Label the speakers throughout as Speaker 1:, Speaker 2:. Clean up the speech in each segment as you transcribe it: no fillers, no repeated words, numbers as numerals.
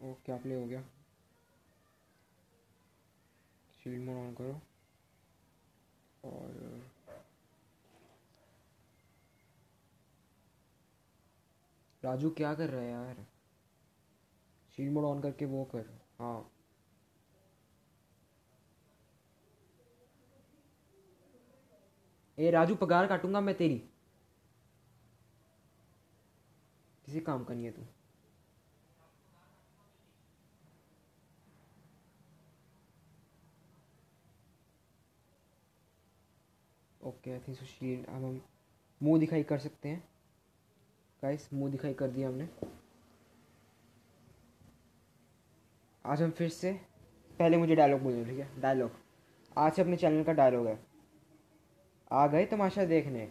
Speaker 1: ओ क्या प्ले हो गया। शील्ड मोड ऑन करो और राजू क्या कर रहा है यार। शील्ड मोड ऑन करके वो कर। हाँ ए राजू पगार काटूंगा मैं तेरी। किसी काम का नहीं है तू। Okay I think so shield अब हम मुंह दिखाई कर सकते हैं। गाइस मुंह दिखाई कर दिया हमने। आज हम फिर से पहले मुझे डायलॉग बोलना ठीक है। डायलॉग आज से अपने चैनल का डायलॉग है। आ गए तमाशा देखने।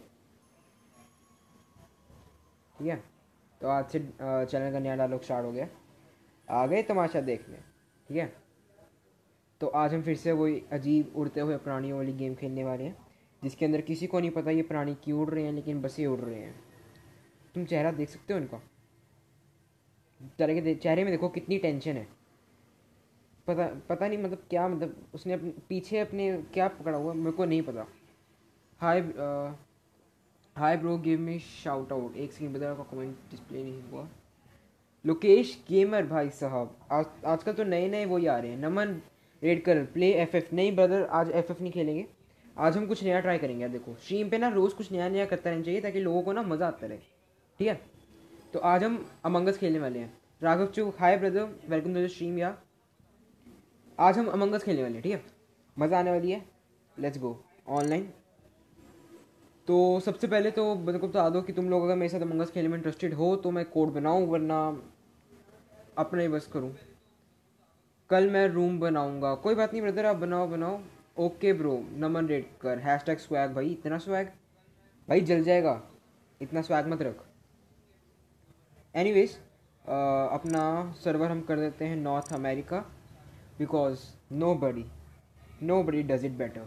Speaker 1: ठीक है तो आज से चैनल का नया डायलॉग स्टार्ट हो गया। आ गए तमाशा देखने। ठीक है तो आज हम फिर से वही अजीब उड़ते हुए प्राणियों वाली गेम खेलने वाले हैं जिसके अंदर किसी को नहीं पता ये प्राणी क्यों उड़ रहे हैं लेकिन बस ये उड़ रहे हैं। तुम चेहरा देख सकते हो इनका। चेहरे में देखो कितनी टेंशन है। पता पता नहीं मतलब क्या मतलब उसने अपने पीछे अपने क्या पकड़ा हुआ मेरे को नहीं पता। Hi hi bro give me shout out. एक सेकंड बता का कमेंट डिस्प्ले नहीं हुआ। लोकेश गेमर भाई साहब आजकल तो नए नए वही आ रहे हैं। नमन रेड कर प्ले एफएफ। नहीं ब्रदर आज एफएफ नहीं खेलेंगे। आज हम कुछ नया ट्राई करेंगे यार। देखो स्ट्रीम पे ना रोज़ कुछ नया नया करता रहना चाहिए ताकि लोगों को ना मज़ा आता रहे। ठीक है तो आज हम अमंगस खेलने वाले हैं। Raghav Chugh hi brother welcome to the stream यार। आज हम अमंगस खेलने वाले हैं ठीक है। मज़ा आने वाली है। Let's go online. तो सबसे पहले तो मेरे को बता दो कि तुम लोग अगर मेरे साथ अमंगस खेलने में इंटरेस्टेड हो तो मैं कोड बनाऊँ वरना अपना ही बस करूँ। कल मैं रूम बनाऊंगा। कोई बात नहीं ब्रदर आप बनाओ बनाओ। ओके ब्रो नमन रेड कर हैश टैग स्वैग। भाई इतना स्वैग भाई जल जाएगा। इतना स्वैग मत रख। एनीवेज अपना सर्वर हम कर देते हैं North America because nobody does it better.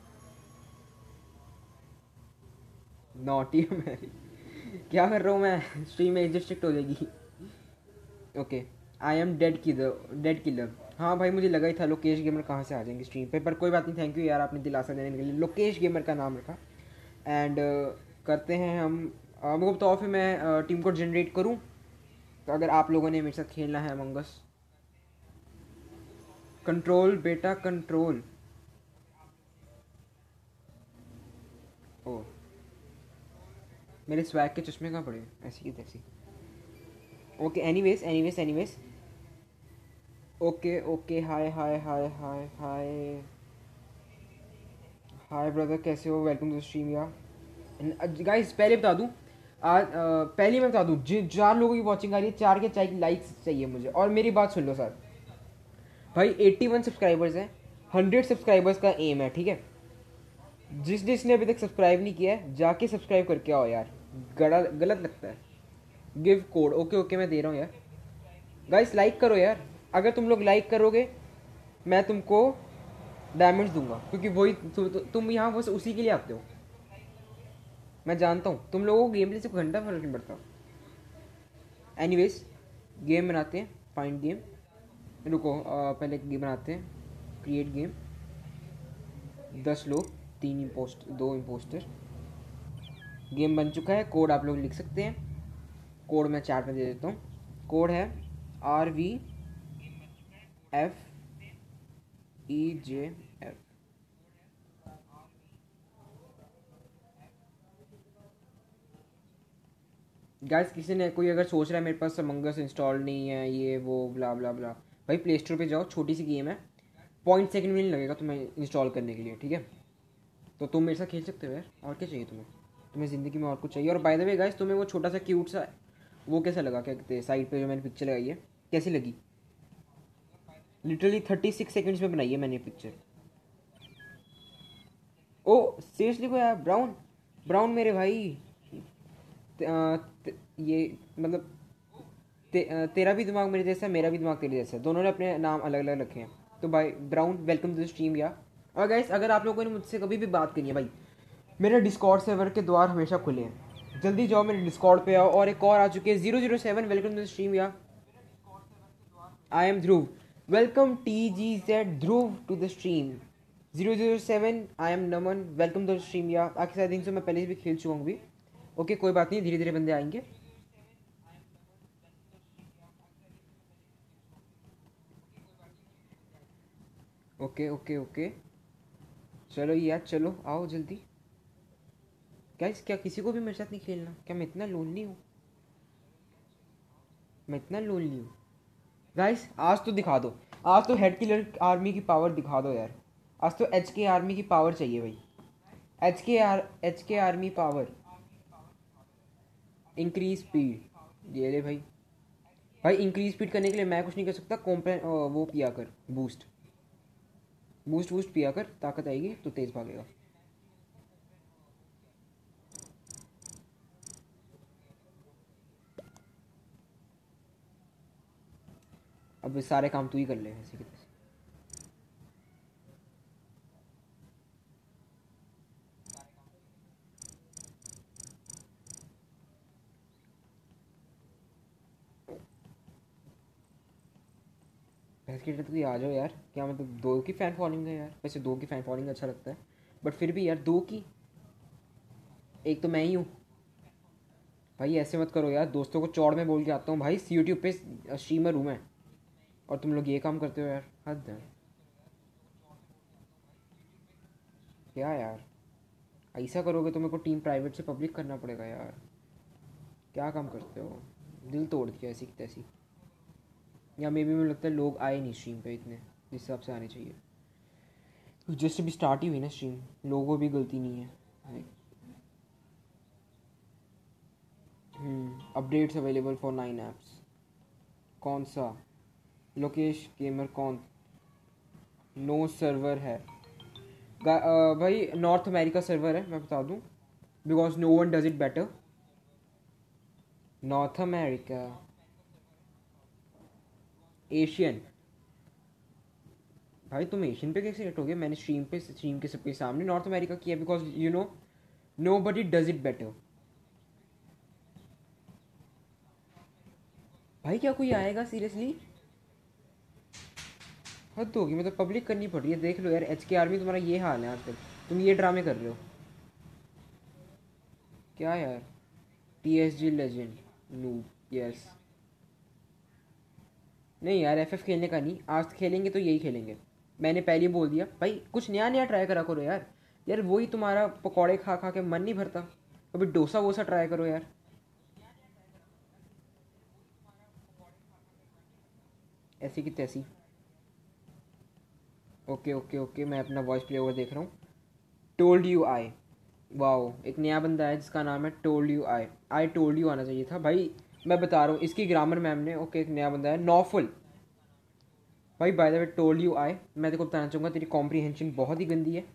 Speaker 1: North America क्या कर रहा हूँ मैं। स्ट्रीम में एग्जिट स्ट्रिक्ट हो जाएगी। Okay I am dead killer. हाँ भाई मुझे लगा ही था लोकेश गेमर कहाँ से आ जाएंगे स्ट्रीम पे पर कोई बात नहीं। थैंक यू यार आपने दिलासा देने के लिए। लोकेश गेमर का नाम रखा। एंड करते हैं हम मेरे को बताओ फिर मैं टीम कोड जनरेट करूँ तो अगर आप लोगों ने मेरे साथ खेलना है अमंगस। कंट्रोल बेटा कंट्रोल। ओ मेरे स्वैग के चश्मे कहाँ पड़े ऐसी की तैसी। Okay anyways okay okay hi hi hi hi hi hi brother कैसे हो वेलकम टू स्ट्रीम यार। गाइस पहले बता दूं आज पहले मैं बता दूं जिन 4 लोगों की वॉचिंग आ रही है 4 के चाहिए लाइक्स चाहिए मुझे। और मेरी बात सुन लो सर भाई 81 सब्सक्राइबर्स हैं। 100 सब्सक्राइबर्स का एम है ठीक है। जिसने अभी तक सब्सक्राइब नहीं किया है जाके सब्सक्राइब करके आओ यार। गलत लगता है। गिव कोड ओके ओके मैं दे रहा हूँ यार। गाइस लाइक करो यार। अगर तुम लोग लाइक करोगे मैं तुमको डायमंड्स दूंगा क्योंकि वही तुम यहाँ बस उसी के लिए आते हो। मैं जानता हूँ तुम लोगों को गेम प्ले से कोई घंटा फर्क नहीं पड़ता। एनीवेज गेम बनाते हैं फाइंड गेम। रुको पहले गेम बनाते हैं क्रिएट गेम। 10 लोग 2 इम्पोस्टर। गेम बन चुका है। कोड आप लोग लिख सकते हैं। कोड मैं चैट में दे देता हूँ। कोड है RVFEJF। गाइस किसी ने कोई अगर सोच रहा है मेरे पास अमंगस इंस्टॉल नहीं है ये वो ब्ला ब्ला ब्ला भाई प्ले स्टोर पे जाओ छोटी सी गेम है। 0.2 सेकंड भी नहीं लगेगा तुम्हें इंस्टॉल करने के लिए ठीक है। तो तुम मेरे साथ खेल सकते हो यार। और क्या चाहिए तुम्हें। तुम्हें ज़िंदगी में और कुछ चाहिए। और बाय द वे गाइस तुम्हें वो छोटा सा क्यूट सा वो कैसा लगा क्या कहते हैं साइड पे जो मैंने पिक्चर लगाई है कैसी लगी। लिटरली 36 सेकंड्स में बनाई है मैंने पिक्चर। ओ सीरियसली को यार ब्राउन ब्राउन मेरे भाई ये मतलब तेरा भी दिमाग मेरे जैसा है मेरा भी दिमाग तेरे जैसा है। दोनों ने अपने नाम अलग अलग रखे हैं। तो भाई Brown welcome to the stream यार। और गाइस अगर आप लोगों ने मुझसे कभी भी बात करनी है भाई मेरे डिस्कॉर्ड सर्वर के द्वार हमेशा खुले हैं। जल्दी जाओ मेरे डिस्कॉर्ड पे आओ। और एक और आ चुके हैं 007 वेलकम टू द स्ट्रीम यार। I am Dhruv. Welcome TGZ Dhruv to the stream. 007 I am Naman. Welcome to the stream. या आखिर सारे दिन से मैं पहले भी खेल चुका हूँ भी. ओके कोई बात नहीं, धीरे धीरे बंदे आएंगे. ओके ओके ओके, चलो यार चलो आओ जल्दी. गाइस क्या किसी को भी मेरे साथ नहीं खेलना? क्या मैं इतना लोनली हूँ? मैं इतना लोनली हूँ गाइस? आज तो दिखा दो. आज तो हेड किलर आर्मी की पावर दिखा दो यार. आज तो एच के आर्मी की पावर चाहिए भाई. एच के आर्मी पावर. Increase speed. ये ले भाई. भाई इंक्रीज स्पीड करने के लिए मैं कुछ नहीं कर सकता. वो पिया कर बूस्ट. बूस्ट बूस्ट पिया कर, ताकत आएगी तो तेज भागेगा. अब सारे काम तू ही कर ले ऐसे कि तैसे. भैंस की तो आ जाओ यार. क्या मतलब दो की फैन फॉलोइंग है यार? वैसे दो की फैन फॉलोइंग अच्छा लगता है, बट फिर भी यार दो की. एक तो मैं ही हूँ भाई. ऐसे मत करो यार. दोस्तों को चौड़ में बोल के आता हूँ भाई. यूट्यूब पे स्ट्रीमर हूँ मैं, और तुम लोग ये काम करते हो यार. हद है. क्या यार, ऐसा करोगे तो मेरे को टीम प्राइवेट से पब्लिक करना पड़ेगा यार. क्या काम करते हो? दिल तोड़ दिया ऐसी की तैसी. या मे बी मुझे लगता है लोग आए नहीं स्ट्रीम पे इतने जिस हिसाब से आने चाहिए. जस्ट अभी स्टार्ट ही हुई ना स्ट्रीम. लोगों को भी गलती नहीं है. Updates available for 9 apps. कौन सा? लोकेश गेमर कौन? नो सर्वर है भाई. नॉर्थ अमेरिका सर्वर है मैं बता दूं, because no one does it better. North America. Asian. भाई तुम एशियन पे कैसे हो गए? मैंने स्ट्रीम के सबके सामने नॉर्थ अमेरिका किया, because you know nobody does it better. भाई क्या कोई आएगा सीरियसली? हद होगी. मतलब पब्लिक करनी पड़ रही है. देख लो यार एच के आर्मी तुम्हारा ये हाल है आजकल. तुम ये ड्रामे कर रहे हो क्या यार? T S G legend. No. Yes. नहीं यार एफ एफ खेलने का नहीं. आज खेलेंगे तो यही खेलेंगे. मैंने पहले ही बोल दिया भाई. कुछ नया नया ट्राई करा करो यार. यार वही तुम्हारा पकौड़े खा खा के मन नहीं भरता. कभी डोसा वोसा ट्राई करो यार. ऐसी की तैसी. ओके ओके ओके, मैं अपना वॉइस प्ले ओवर देख रहा हूँ. Told you I. वाओ, एक नया बंदा है जिसका नाम है told you I. I told you आना चाहिए था भाई. मैं बता रहा हूँ इसकी ग्रामर मैम ने. ओके, एक नया बंदा है नॉफुल. भाई by the way told you I. मैं तेरे को बताना चाहूँगा तेरी कॉम्प्रीहेंशन बहुत ही गंदी है.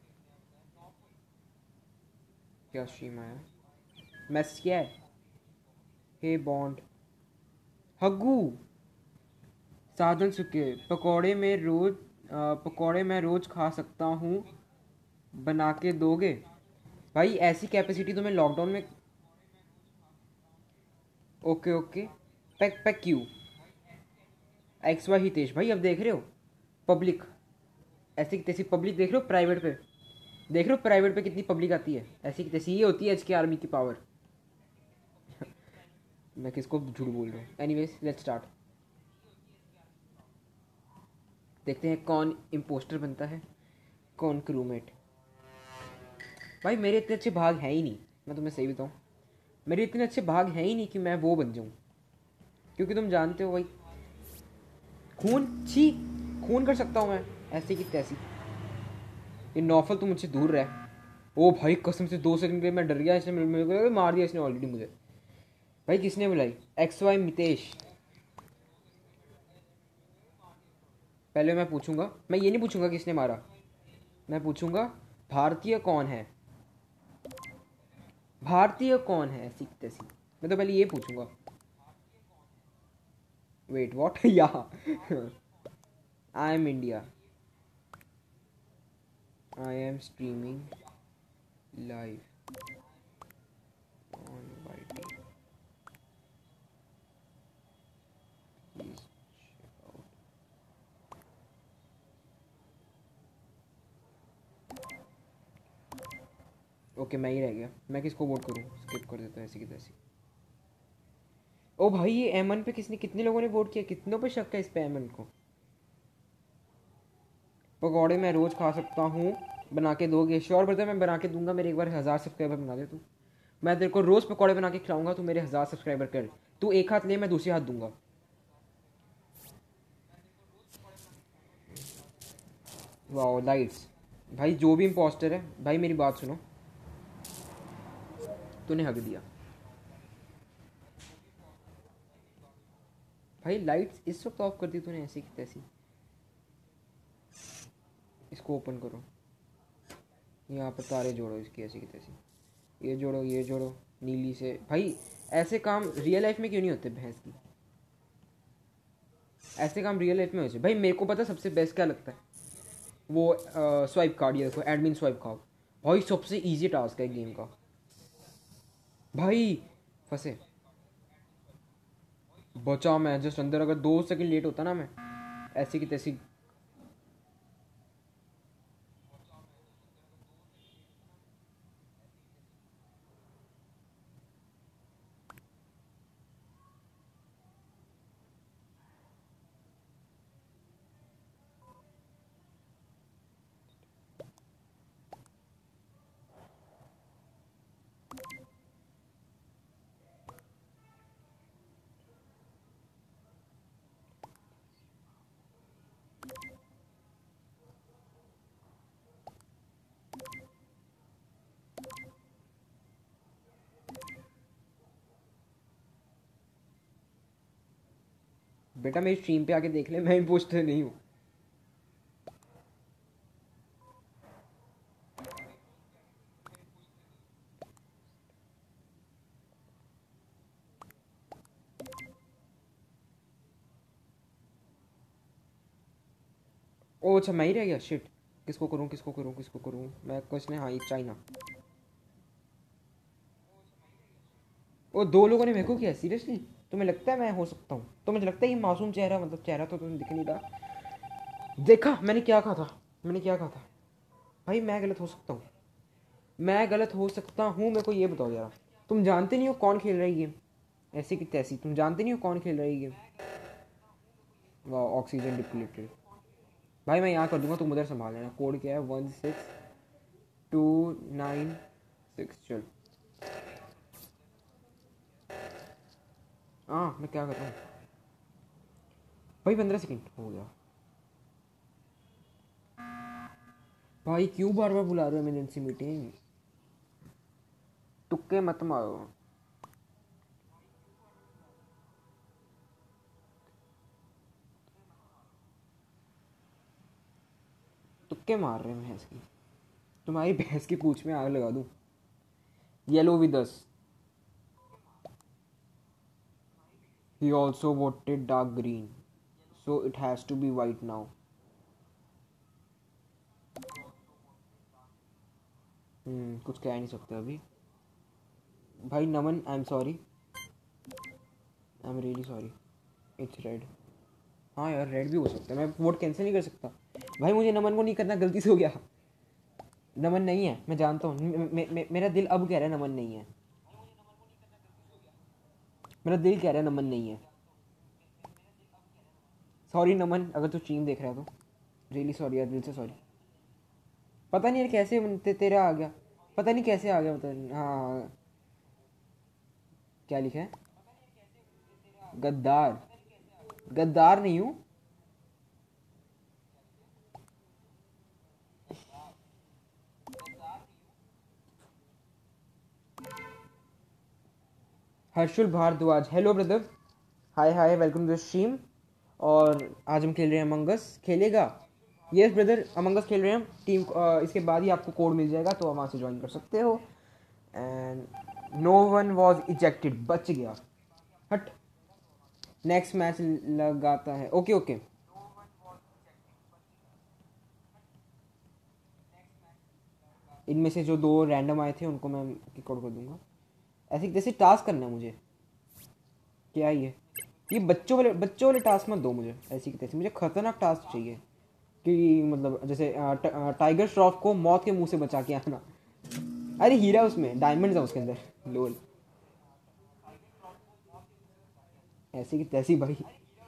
Speaker 1: क्या स्ट्रीम आया? मैसेज क्या है? हे बॉन्ड. हग्गू. साधन सुखे. पकौड़े मैं रोज खा सकता हूँ, बना के दोगे? भाई ऐसी कैपेसिटी तुम्हें लॉकडाउन में. Okay okay. पैक पैक क्यू. X Y Hitesh. भाई अब देख रहे हो पब्लिक ऐसी की तैसी. पब्लिक देख रहे हो प्राइवेट पे. देख रहे हो प्राइवेट पे कितनी पब्लिक आती है. ऐसी की तैसी ये होती है एच के आर्मी की पावर. मैं किसको झूठ बोल रहा हूँ? Anyways let's start. देखते हैं कौन इम्पोस्टर बनता है, कौन क्रूमेट. भाई मेरे इतने अच्छे भाग हैं ही नहीं. मैं तुम्हें सही बताऊँ, मेरे इतने अच्छे भाग हैं ही नहीं कि मैं वो बन जाऊँ. क्योंकि तुम जानते हो भाई, खून छी. खून कर सकता हूँ मैं ऐसी की तैसी. ये नौफल तुम मुझसे दूर रहे. ओ भाई कसम से 2 सेकंड के लिए मैं डर गया. इसने मेरे को लगा मार दिया इसने ऑलरेडी मुझे. भाई किसने बुलाई? X Y Mitesh. पहले मैं पूछूंगा. मैं ये नहीं पूछूंगा किसने मारा. मैं पूछूंगा भारतीय कौन है. भारतीय कौन है ऐसी की तैसी. मैं तो पहले ये पूछूंगा. Wait what? Yeah I am India. I am streaming live on YT. Please check out. Okay मैं ही रह गया। मैं किसको वोट करूँ? स्किप कर देता हूँ ऐसी की तैसी। ओ भाई ये एमन पे कितने लोगों ने वोट किया? कितनों पे शक है इस पे एमन को? पकौड़े मैं रोज़ खा सकता हूँ, बना के दोगे? श्योर ब्रदर मैं बना के दूंगा। मेरे एक बार 1000 सब्सक्राइबर बना दे तू। मैं तेरे को रोज़ पकौड़े बना के खिलाऊंगा, तू मेरे 1000 सब्सक्राइबर कर। तू एक हाथ ले, मैं दूसरे हाथ दूंगा। वाह लाइट्स। भाई जो भी इम्पोस्टर है भाई मेरी बात सुनो। तूने हक दिया भाई। लाइट्स इस वक्त ऑफ कर दी तूने ऐसी की तैसी। इसको ओपन करो। यहाँ पर तारे जोड़ो इसकी ऐसी की तैसी। ये जोड़ो ये जोड़ो नीली से। भाई ऐसे काम रियल लाइफ में क्यों नहीं होते भैंस की? ऐसे काम रियल लाइफ में होते भाई। मेरे को पता सबसे बेस्ट क्या लगता है? वो स्वाइप कार्ड। ये देखो एडमिन स्वाइप कार्ड। भाई सबसे इजी टास्क है गेम का। भाई फंसे। बचा मैं जस्ट अंदर। अगर 2 सेकंड लेट होता ना मैं ऐसी की तैसी। बेटा मेरी स्ट्रीम पे आके देख ले, मैं इम्पोस्टर नहीं हूँ। ओ अच्छा मैं ही रह गया। शिट। किसको करूँ किसको करूँ किसको करूँ? मैं कुछ ने हाँ ये चाइना। वो 2 लोगों ने मेरे को किया सीरियसली? तुम्हें लगता है मैं हो सकता हूँ? तो मुझे लगता है ये मासूम चेहरा, मतलब चेहरा तो तुम्हें दिख नहीं रहा। देखा मैंने क्या कहा था? मैंने क्या कहा था? भाई मैं गलत हो सकता हूँ। मैं गलत हो सकता हूँ। मेरे को ये बताओ यार, तुम जानते नहीं हो कौन खेल रहा है गेम ऐसी की तैसी? तुम जानते नहीं हो कौन खेल रहा है गेम? वाह ऑक्सीजन डिप्लीटेड। भाई मैं यहाँ कर दूंगा, तुम उधर संभाल लेना। कोड क्या है? 16296। चल। हाँ मैं क्या कर रहा हूँ भाई? 15 सेकंड हो गया। भाई क्यों बार बार बुला रहे हो इमरजेंसी मीटिंग? तुक्के मत मारो। तुक्के मार रहे हैं भैंस की। तुम्हारी भैंस की पूंछ में आग लगा दूं। Yellow with us. He also voted dark green, so it has to be white now. कुछ कह नहीं सकते अभी। भाई Naman I am sorry. I am really sorry. It's red. हाँ यार रेड भी हो सकता है। मैं वोट कैंसिल नहीं कर सकता। भाई मुझे नमन को नहीं करना, गलती से हो गया। नमन नहीं है मैं जानता हूँ। मेरा दिल अब कह रहा है नमन नहीं है। मेरा दिल कह रहा है नमन नहीं है। सॉरी नमन, अगर तू स्ट्रीम देख रहा है तो रियली सॉरी यार, दिल से सॉरी। पता नहीं यार कैसे तेरा आ गया। पता नहीं कैसे आ गया, पता नहीं। हाँ क्या लिखा है? गद्दार। गद्दार नहीं हूँ। Harshul Bhardwaj, hello brother. Hi hi, welcome to the stream. और आज हम खेल रहे हैं अमंगस। खेलेगा? यस ब्रदर, अमंगस खेल रहे हैं हम टीम। इसके बाद ही आपको कोड मिल जाएगा, तो आप वहाँ से ज्वाइन कर सकते हो। And no one was ejected, बच गया। हट। नेक्स्ट मैच लगाता है। Okay okay. इनमें से जो 2 रैंडम आए थे उनको मैं किक आउट कर दूंगा। ऐसे जैसे टास्क करना है मुझे। क्या ये बच्चों वाले टास्क मत दो मुझे ऐसी की तैसी। मुझे खतरनाक टास्क चाहिए कि मतलब जैसे टाइगर श्रॉफ को मौत के मुंह से बचा के आना। अरे हीरा उसमें, डायमंड था उसके अंदर। लोल, ऐसी की तैसी भाई।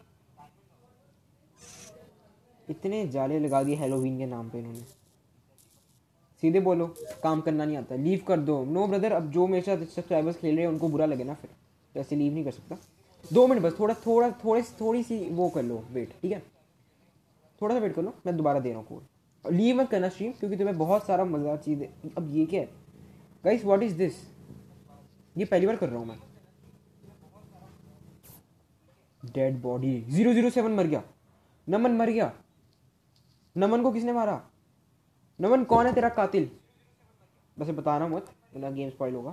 Speaker 1: इतने जाले लगा दिए हेलोवीन के नाम पे इन्होंने। सीधे बोलो, काम करना नहीं आता, लीव कर दो। नो ब्रदर, अब जो मेरे साथ सब्सक्राइबर्स खेल रहे हैं उनको बुरा लगे ना फिर, तो ऐसे लीव नहीं कर सकता। 2 मिनट बस, थोड़ी सी वो कर लो वेट, ठीक है? थोड़ा सा वेट कर लो, मैं दोबारा दे रहा हूँ कोड। लीव मत करना स्ट्रीम, क्योंकि तुम्हें बहुत सारा मज़ेदार चीज़ है। अब ये क्या है गाइस, व्हाट इज दिस? ये पहली बार कर रहा हूँ मैं। डेड बॉडी 007 मर गया। नमन मर गया। नमन को किसने मारा? नमन कौन है तेरा कातिल? वैसे बताना मत, वरना गेम स्पॉइल होगा।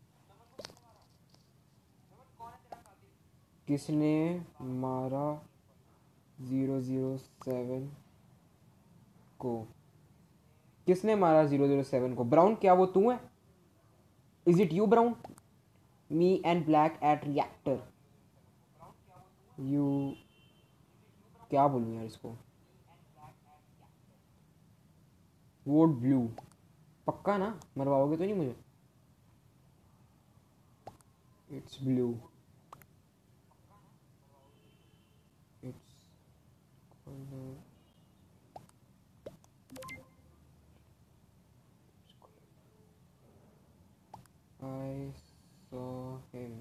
Speaker 1: किसने मारा 007 को? किसने मारा 007 को? ब्राउन, क्या वो तू है? Is it you brown? Me and black at reactor. You, क्या बोलूँ यार इसको? Vote blue. पक्का ना, मरवाओगे तो नहीं मुझे? It's blue. It's I saw him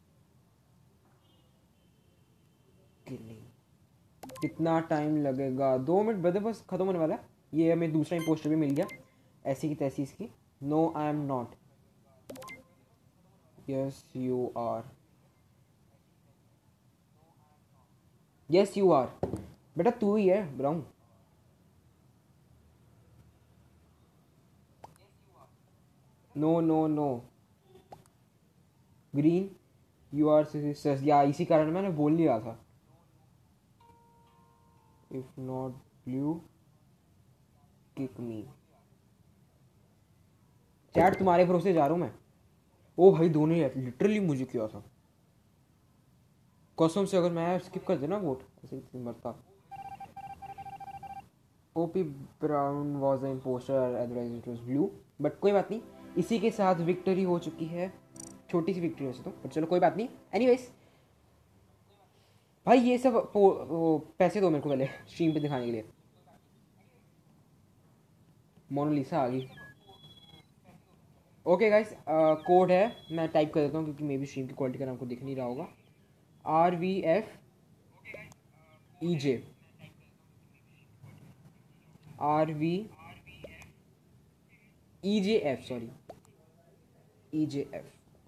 Speaker 1: killing. कितना टाइम लगेगा? 2 मिनट ब्रदर, बस खत्म होने वाला है। ये हमें दूसरा इंपोस्टर भी मिल गया, ऐसी की तैसी इसकी। No I am not. Yes you are. Yes you are. बेटा तू ही है brown. No no no. Green, you are sisters. या इसी कारण मैंने बोल नहीं रहा था। If not blue kick me. Chat तुम्हारे भरोसे जा रहा हूँ मैं। ओ भाई दोनों ही लिटरली मुझे किया था कसम से। अगर मैं स्किप कर देना वोट, ऐसे मरता। OP brown was an poster, otherwise it was blue. But कोई बात नहीं, इसी के साथ विक्ट्री हो चुकी है। छोटी सी विक्ट्री वैसे तो, बट चलो कोई बात नहीं। एनीवेज भाई, ये सब वो पैसे दो मेरे को पहले स्ट्रीम पे दिखाने के लिए। मोनालिसा आ गई। ओके गाइस, कोड है, मैं टाइप कर देता हूँ क्योंकि मे बी स्ट्रीम की क्वालिटी का आपको दिख नहीं रहा होगा। RVFEJ। RVEJF, sorry, EJF।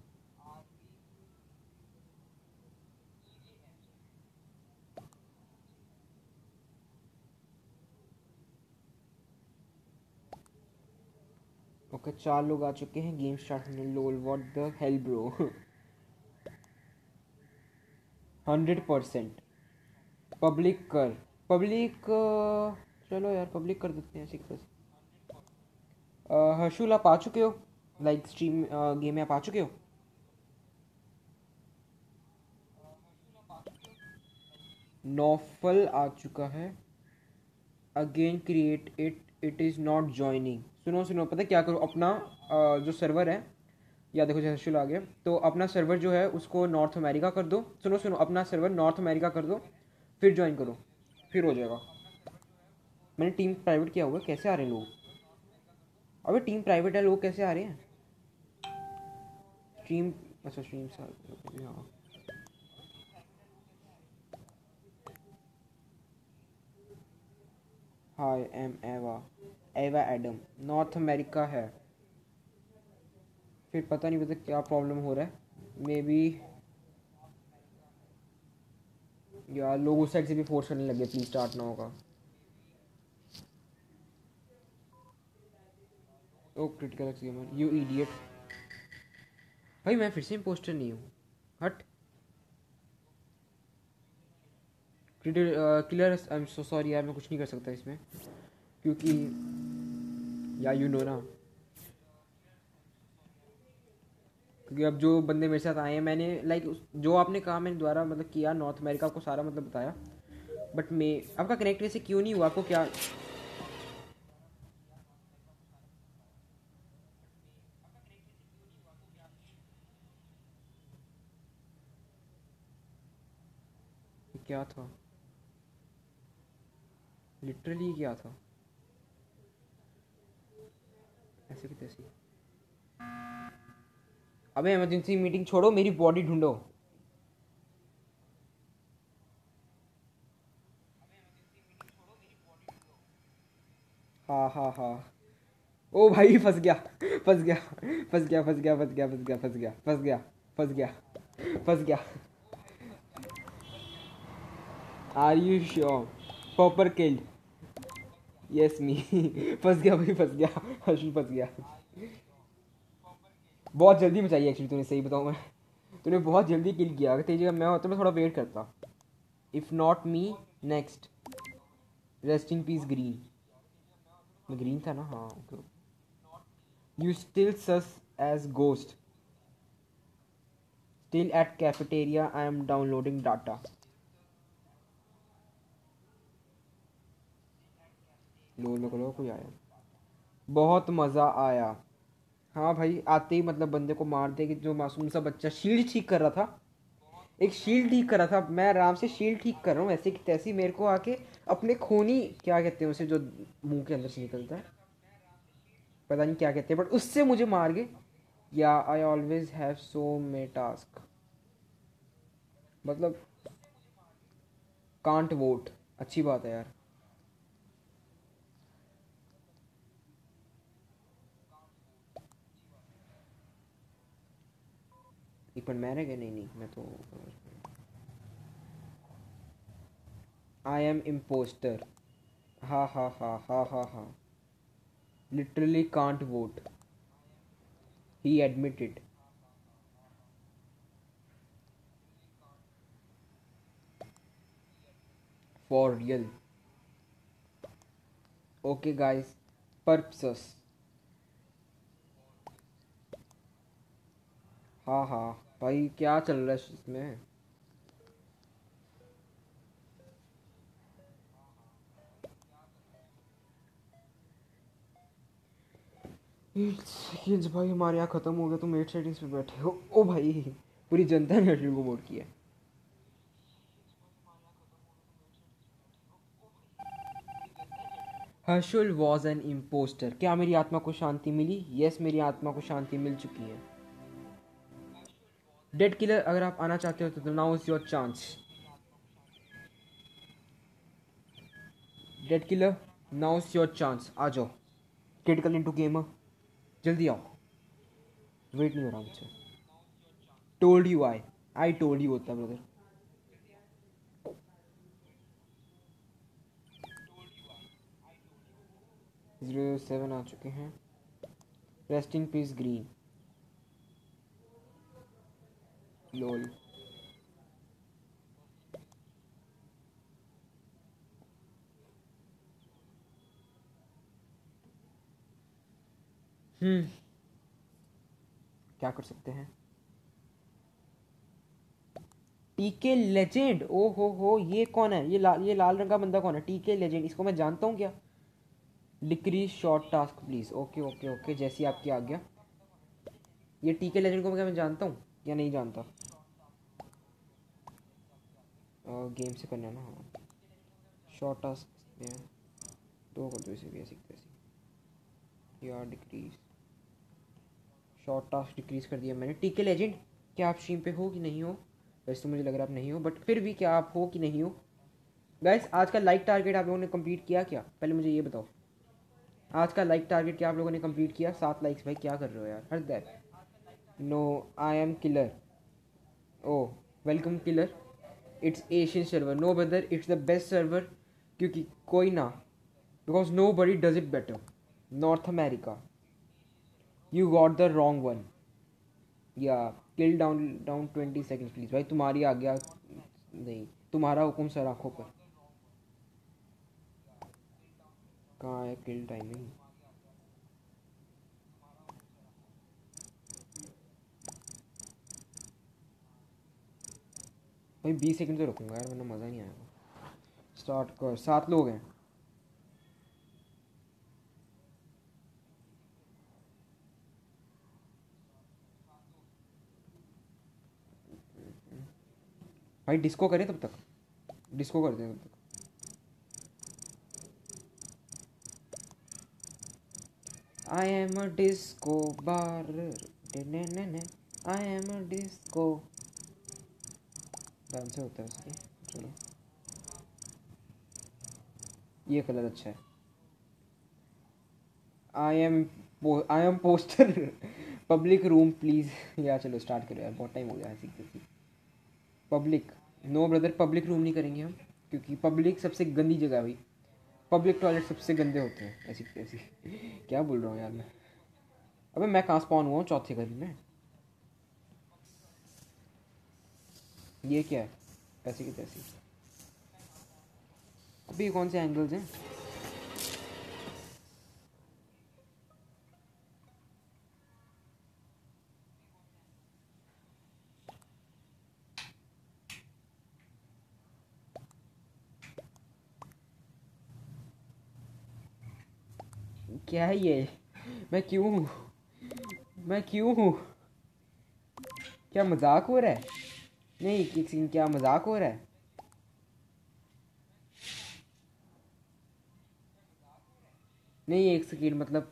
Speaker 1: Okay, 4 लोग आ चुके हैं। गेम स्टार्ट होने। Lol, what the hell bro. 100% public कर। पब्लिक, चलो यार पब्लिक कर देते हैं ऐसे कैसे। हर्षुल आप आ चुके हो? लाइक स्ट्रीम गेम में आप आ चुके हो? नौफल आ चुका है। Again create it, it is not joining. सुनो सुनो, पता है क्या करो? अपना जो सर्वर है, या देखो जैसे हर्षुल आ गया, तो अपना सर्वर जो है उसको नॉर्थ अमेरिका कर दो। सुनो सुनो, अपना सर्वर नॉर्थ अमेरिका कर दो, फिर ज्वाइन करो, फिर हो जाएगा। मैंने टीम प्राइवेट किया हुआ है। कैसे आ रहे हैं लोग? अबे टीम प्राइवेट है, लोग कैसे आ रहे हैं? स्ट्रीम, अच्छा स्ट्रीम से हाँ। हाय एम एवा, एवा एडम, नॉर्थ अमेरिका है। फिर पता नहीं क्या प्रॉब्लम हो रहा है। मे बी यार लोग उस साइड से भी फोर्स करने लगे, प्लीज स्टार्ट ना होगा। Oh critical gamer, you idiot. भाई मैं फिर से इम्पोस्टर नहीं हूँ, हट। Killer, I am so sorry यार, मैं कुछ नहीं कर सकता इसमें, क्योंकि या यू नो ना, क्योंकि अब जो बंदे मेरे साथ आए हैं, मैंने लाइक जो आपने कहा मैंने द्वारा मतलब किया, नॉर्थ अमेरिका को सारा मतलब बताया। बट मैं आपका कनेक्ट ऐसे क्यों नहीं हुआ? आपको क्या क्या था लिटरली क्या था ऐसे की तैसी। अबे इमरजेंसी मीटिंग छोड़ो मेरी बॉडी ढूंढो। हाँ हाँ हाँ। ओ भाई फंस गया फंस गया फंस गया फंस गया फंस गया फंस गया फंस गया फंस गया फंस गया फंस गया। Are you sure? Popper killed. Yes me फंस गया भाई फंस गया। हर्षल फंस गया। बहुत जल्दी मचाई एक्चुअली तूने, सही बताऊँ मैं। तूने बहुत जल्दी किल किया, अगर तेरी जगह मैं होता मैं थोड़ा वेट करता। If not me next. Rest in peace green. मैं ग्रीन था ना, हाँ okay. You still sus as ghost. Still at cafeteria I am downloading data. लो लो लो कोई आया। बहुत मज़ा आया। हाँ भाई आते ही मतलब बंदे को मार दे कि जो मासूम सा बच्चा शील्ड ठीक कर रहा था। एक शील्ड ठीक कर रहा था, मैं आराम से शील्ड ठीक कर रहा हूँ ऐसे कि तैसी मेरे को आके अपने खूनी क्या कहते हैं उसे जो मुंह के अंदर से निकलता है, पता नहीं क्या कहते हैं, बट उससे मुझे मार गए। Yeah I always have so may task. मतलब कांट वोट। अच्छी बात है यार। एक मिनट मैं रह गया, नहीं नहीं मैं तो। I am impostor. हा हा हा हा हा हा। Literally can't vote. He admitted. For real. Okay guys. Purposes. हाँ हाँ। भाई क्या चल रहा है इसमें? एट सेकेंड्स भाई हमारे यहाँ ख़त्म हो गया, तुम एट सेटिंग्स पे बैठे हो ओ भाई। पूरी जनता ने अर्जुन को वोट किया। Harshul was an impostor. क्या मेरी आत्मा को शांति मिली? यस मेरी आत्मा को शांति मिल चुकी है। डेड किलर अगर आप आना चाहते हो तो now is your chance. Dead killer now is your chance, आ जाओ। क्रिटिकल इंटू गेमर, जल्दी आओ। वेट नहीं हो रहा मुझसे। Told you I told you होता ब्रदर। 07 आ चुके हैं। Rest in peace green. Lol. क्या कर सकते हैं? टीके लेजेंड, ओ हो ये कौन है? ये लाल रंग का बंदा कौन है? टीके लेजेंड, इसको मैं जानता हूँ क्या? Decrease short task please. Okay okay okay, जैसी आपकी आज्ञा। ये टीके लेजेंड को क्या मैं जानता हूँ या नहीं जानता? गेम से करना है ना, हाँ। शॉर्ट टास्क में दो कर दो इसे भी ऐसी तैसी। यार डिक्रीज शॉर्ट टास्क डिक्रीज कर दिया मैंने। टीके लेजेंड, क्या आप स्ट्रीम पे हो कि नहीं हो? वैसे तो मुझे लग रहा है आप नहीं हो, बट फिर भी क्या आप हो कि नहीं हो? गाइस आज का लाइक टारगेट आप लोगों ने कंप्लीट किया क्या? पहले मुझे ये बताओ। आज का लाइक टारगेट क्या आप लोगों ने कंप्लीट किया? 7 लाइक्स भाई, क्या कर रहे हो यार, हर दैट। No I am killer. Oh welcome killer. It's Asian server, no brother it's the best server. क्योंकि कोई ना, because nobody does it better. North America. You got the wrong one. Yeah kill down down 20 seconds please भाई, तुम्हारी आज्ञा नहीं, तुम्हारा हुक्म sir आंखों पर। कहाँ है किल टाइमिंग? भाई 20 सेकंड तो रखूंगा यार, वरना मज़ा नहीं आएगा। स्टार्ट कर, 7 लोग हैं। भाई डिस्को करें तब तक। डिस्को करते हैं तब तक। I am a disco bar, I am a disco. Dance होता है उसके। चलो ये कलर अच्छा है। I am poster public room please. यार चलो स्टार्ट करो यार, बहुत टाइम हो गया है सीखते सीखते। Public no brother, public room नहीं करेंगे हम, क्योंकि पब्लिक सबसे गंदी जगह है भाई। पब्लिक टॉयलेट सबसे गंदे होते हैं ऐसी ऐसी। क्या बोल रहा हूँ यार मैं। अबे मैं कहाँ स्पॉन हुआ हूँ, चौथे घर में। ये क्या है, ऐसी की तैसी। अभी कौन से एंगल्स हैं। क्या है ये, मैं क्यों हूँ, मैं क्यों हूँ। क्या मजाक हो रहा है। नहीं एक सीन, क्या मजाक हो रहा है। नहीं एक सेकेंड, मतलब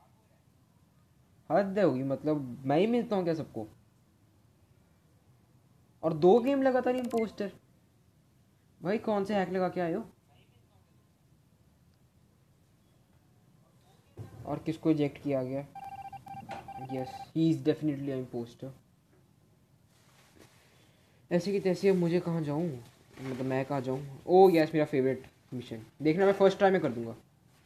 Speaker 1: हद होगी, मतलब मैं ही मिलता हूँ क्या सबको। और 2 गेम लगातार इम्पोस्टर। भाई कौन से हैक लगा के आए हो। और किसको इजेक्ट किया गया। Yes he is definitely impostor. ऐसे की तैसे अब मुझे कहाँ जाऊँ, मतलब मैं कहाँ जाऊँ। ओ यस मेरा फेवरेट मिशन, देखना मैं फर्स्ट ट्राई में कर दूंगा।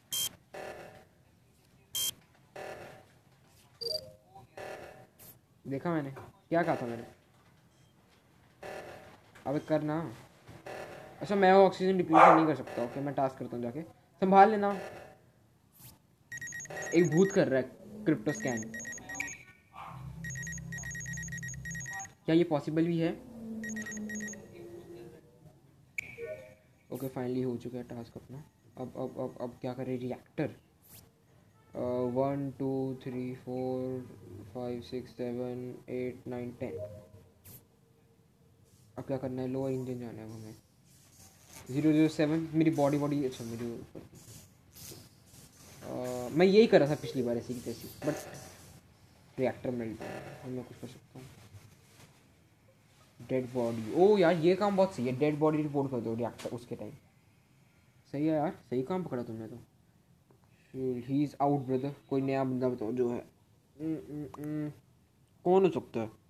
Speaker 1: देखा मैंने, क्या कहा था मैंने। अब करना। अच्छा मैं वो ऑक्सीजन डिप्लीशन नहीं कर सकता। ओके मैं टास्क करता हूँ जाके। संभाल लेना। एक भूत कर रहा है क्रिप्टो स्कैन। क्या ये पॉसिबल भी है। ओके फाइनली हो चुका है टास्क अपना। अब क्या करें, रिएक्टर। 1 2 3 4 5 6 7 8 9 10। अब क्या करना है, लोअर इंजन जाना है हमें। 007 मेरी बॉडी बॉडी अच्छा मेरी ऊपर। मैं यही कर रहा था पिछली बार ऐसी की तैसी, बट रिएक्टर मिल गया, मैं कुछ कर सकता हूँ। डेड बॉडी, ओ यार ये काम बहुत सही है, डेड बॉडी रिपोर्ट कर दो रिएक्टर उसके टाइम। सही है यार, सही काम पकड़ा तुमने तो। ही इज आउट ब्रदर, कोई नया बंदा बताओ जो है। कौन हो सकता है।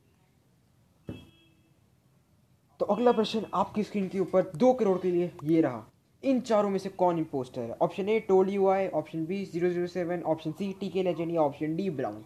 Speaker 1: तो अगला प्रश्न आपकी स्क्रीन के ऊपर 2 करोड़ के लिए ये रहा। इन चारों में से कौन इम्पोस्टर है। Option A told you I, option B 007, option C TK legend या ऑप्शन डी ब्राउन।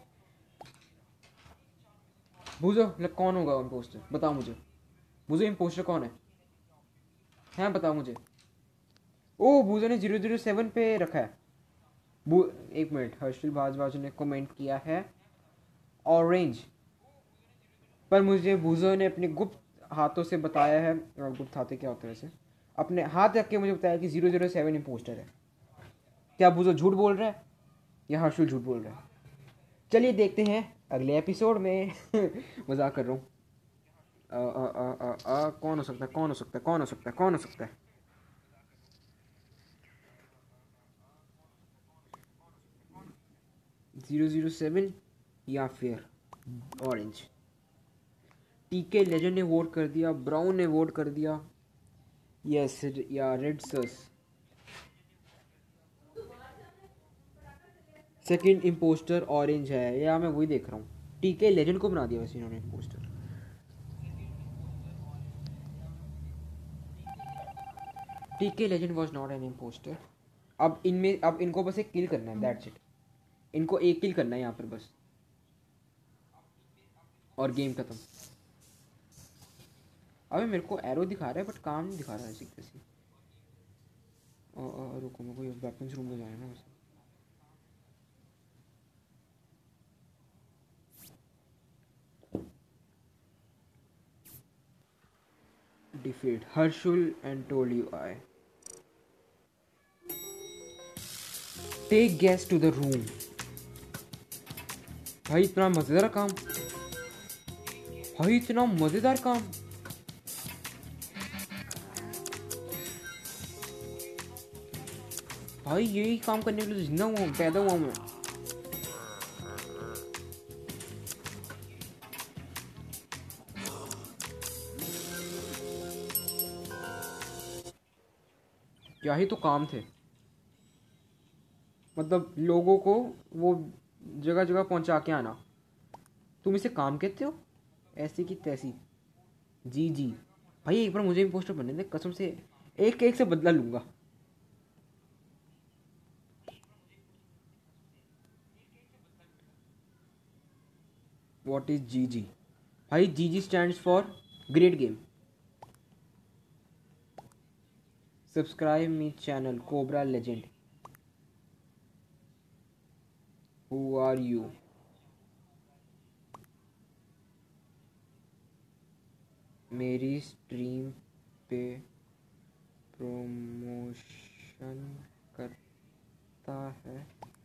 Speaker 1: बुझो मतलब कौन होगा इम्पोस्टर, बताओ मुझे। बुझो इम्पोस्टर कौन है। हैं बताओ मुझे। ओ बुझो ने 007 पे रखा है। एक मिनट, हर्षिल भारद्वाज ने कमेंट किया है ऑरेंज। पर मुझे बुझो ने अपने गुप्त हाथों से बताया है, गुप्त हाथे क्या होता है वैसे, अपने हाथ रख के मुझे बताया कि 007 इम्पोस्टर है। क्या बुझो झूठ बोल रहा है या हर्षिल झूठ बोल रहा है। चलिए देखते हैं अगले एपिसोड में। मजाक कर रहा हूँ। कौन हो सकता है, कौन हो सकता है, कौन हो सकता है, कौन हो सकता है। 007 या फिर ऑरेंज। टीके लेजेंड ने वोट कर दिया, ब्राउन ने वोट कर दिया, yes yeah red sus. Second impostor orange है, या मैं वही देख रहा हूँ। टीके लेजेंड को बना दिया वैसे इन्होंने impostor. TK legend was not an impostor. अब इनमें, अब इनको बस एक किल करना है, दैट्स इट। इनको एक किल करना है यहाँ पर बस, और गेम खत्म। अबे मेरे को एरो दिखा रहा है बट काम नहीं दिखा रहा है ऐसी कैसी। रुको मेरे को वेपन्स रूम में जाना है ना वैसे। Defeat Harshul and told you I. Take guest to the room. भाई इतना मजेदार काम, भाई इतना मजेदार काम। भाई यही काम करने के लिए तो जिंदा हुआ पैदा हुआ मैं। क्या ही तो काम थे, मतलब लोगों को वो जगह जगह पहुंचा के आना। तुम इसे काम कहते हो? ऐसी की तैसी। जी जी। भाई एक बार मुझे भी पोस्टर बनने दे कसम से, एक एक से बदला लूंगा। What is G G? भाई G G stands for great game. Subscribe me channel cobra legend. Who are you? मेरी स्ट्रीम पे प्रमोशन करता है,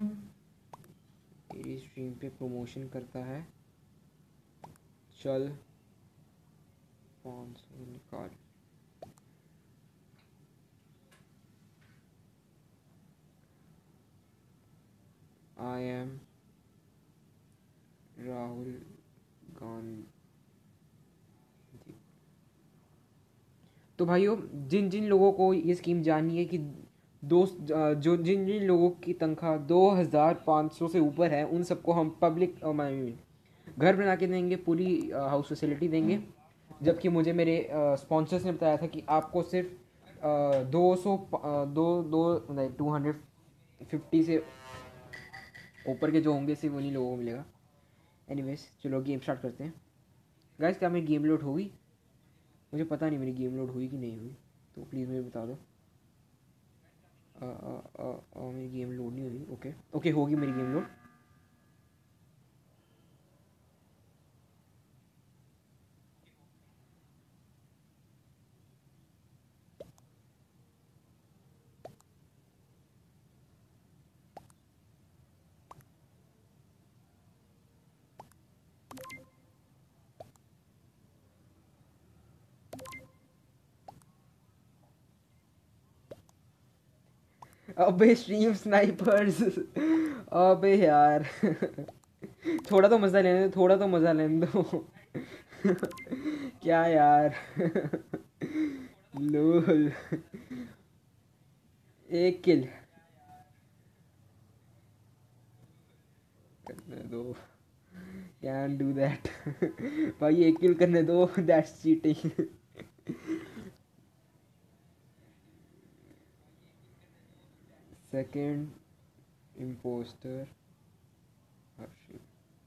Speaker 1: मेरी स्ट्रीम पे प्रमोशन करता है, चल 500 निकाल। I am Rahul Gandhi. तो भाइयों, जिन जिन लोगों को ये स्कीम जाननी है कि दोस्त जो जिन जिन लोगों की तनख्वाह 2500 से ऊपर है उन सबको हम पब्लिक घर बना के देंगे, पूरी हाउस फैसिलिटी देंगे। जबकि मुझे मेरे स्पॉन्सर्स ने बताया था कि आपको सिर्फ 200 दो दो 250 से ऊपर के जो होंगे सिर्फ उन्हीं लोगों को मिलेगा। एनीवेज चलो गेम स्टार्ट करते हैं। गाइस क्या मेरी गेम लोड होगी? मुझे पता नहीं मेरी गेम लोड हुई कि नहीं हुई, तो प्लीज़ मुझे बता दो। मेरी गेम लोड नहीं हुई। ओके ओके, होगी मेरी गेम लोड। अबे स्ट्रीम स्नाइपर्स, अबे यार थोड़ा तो मज़ा लेने दो, थोड़ा तो मज़ा लेने दो क्या यार लोल, एक किल करने दो, कैन डू दैट भाई एक किल करने दो, that's cheating second impostor Harshit.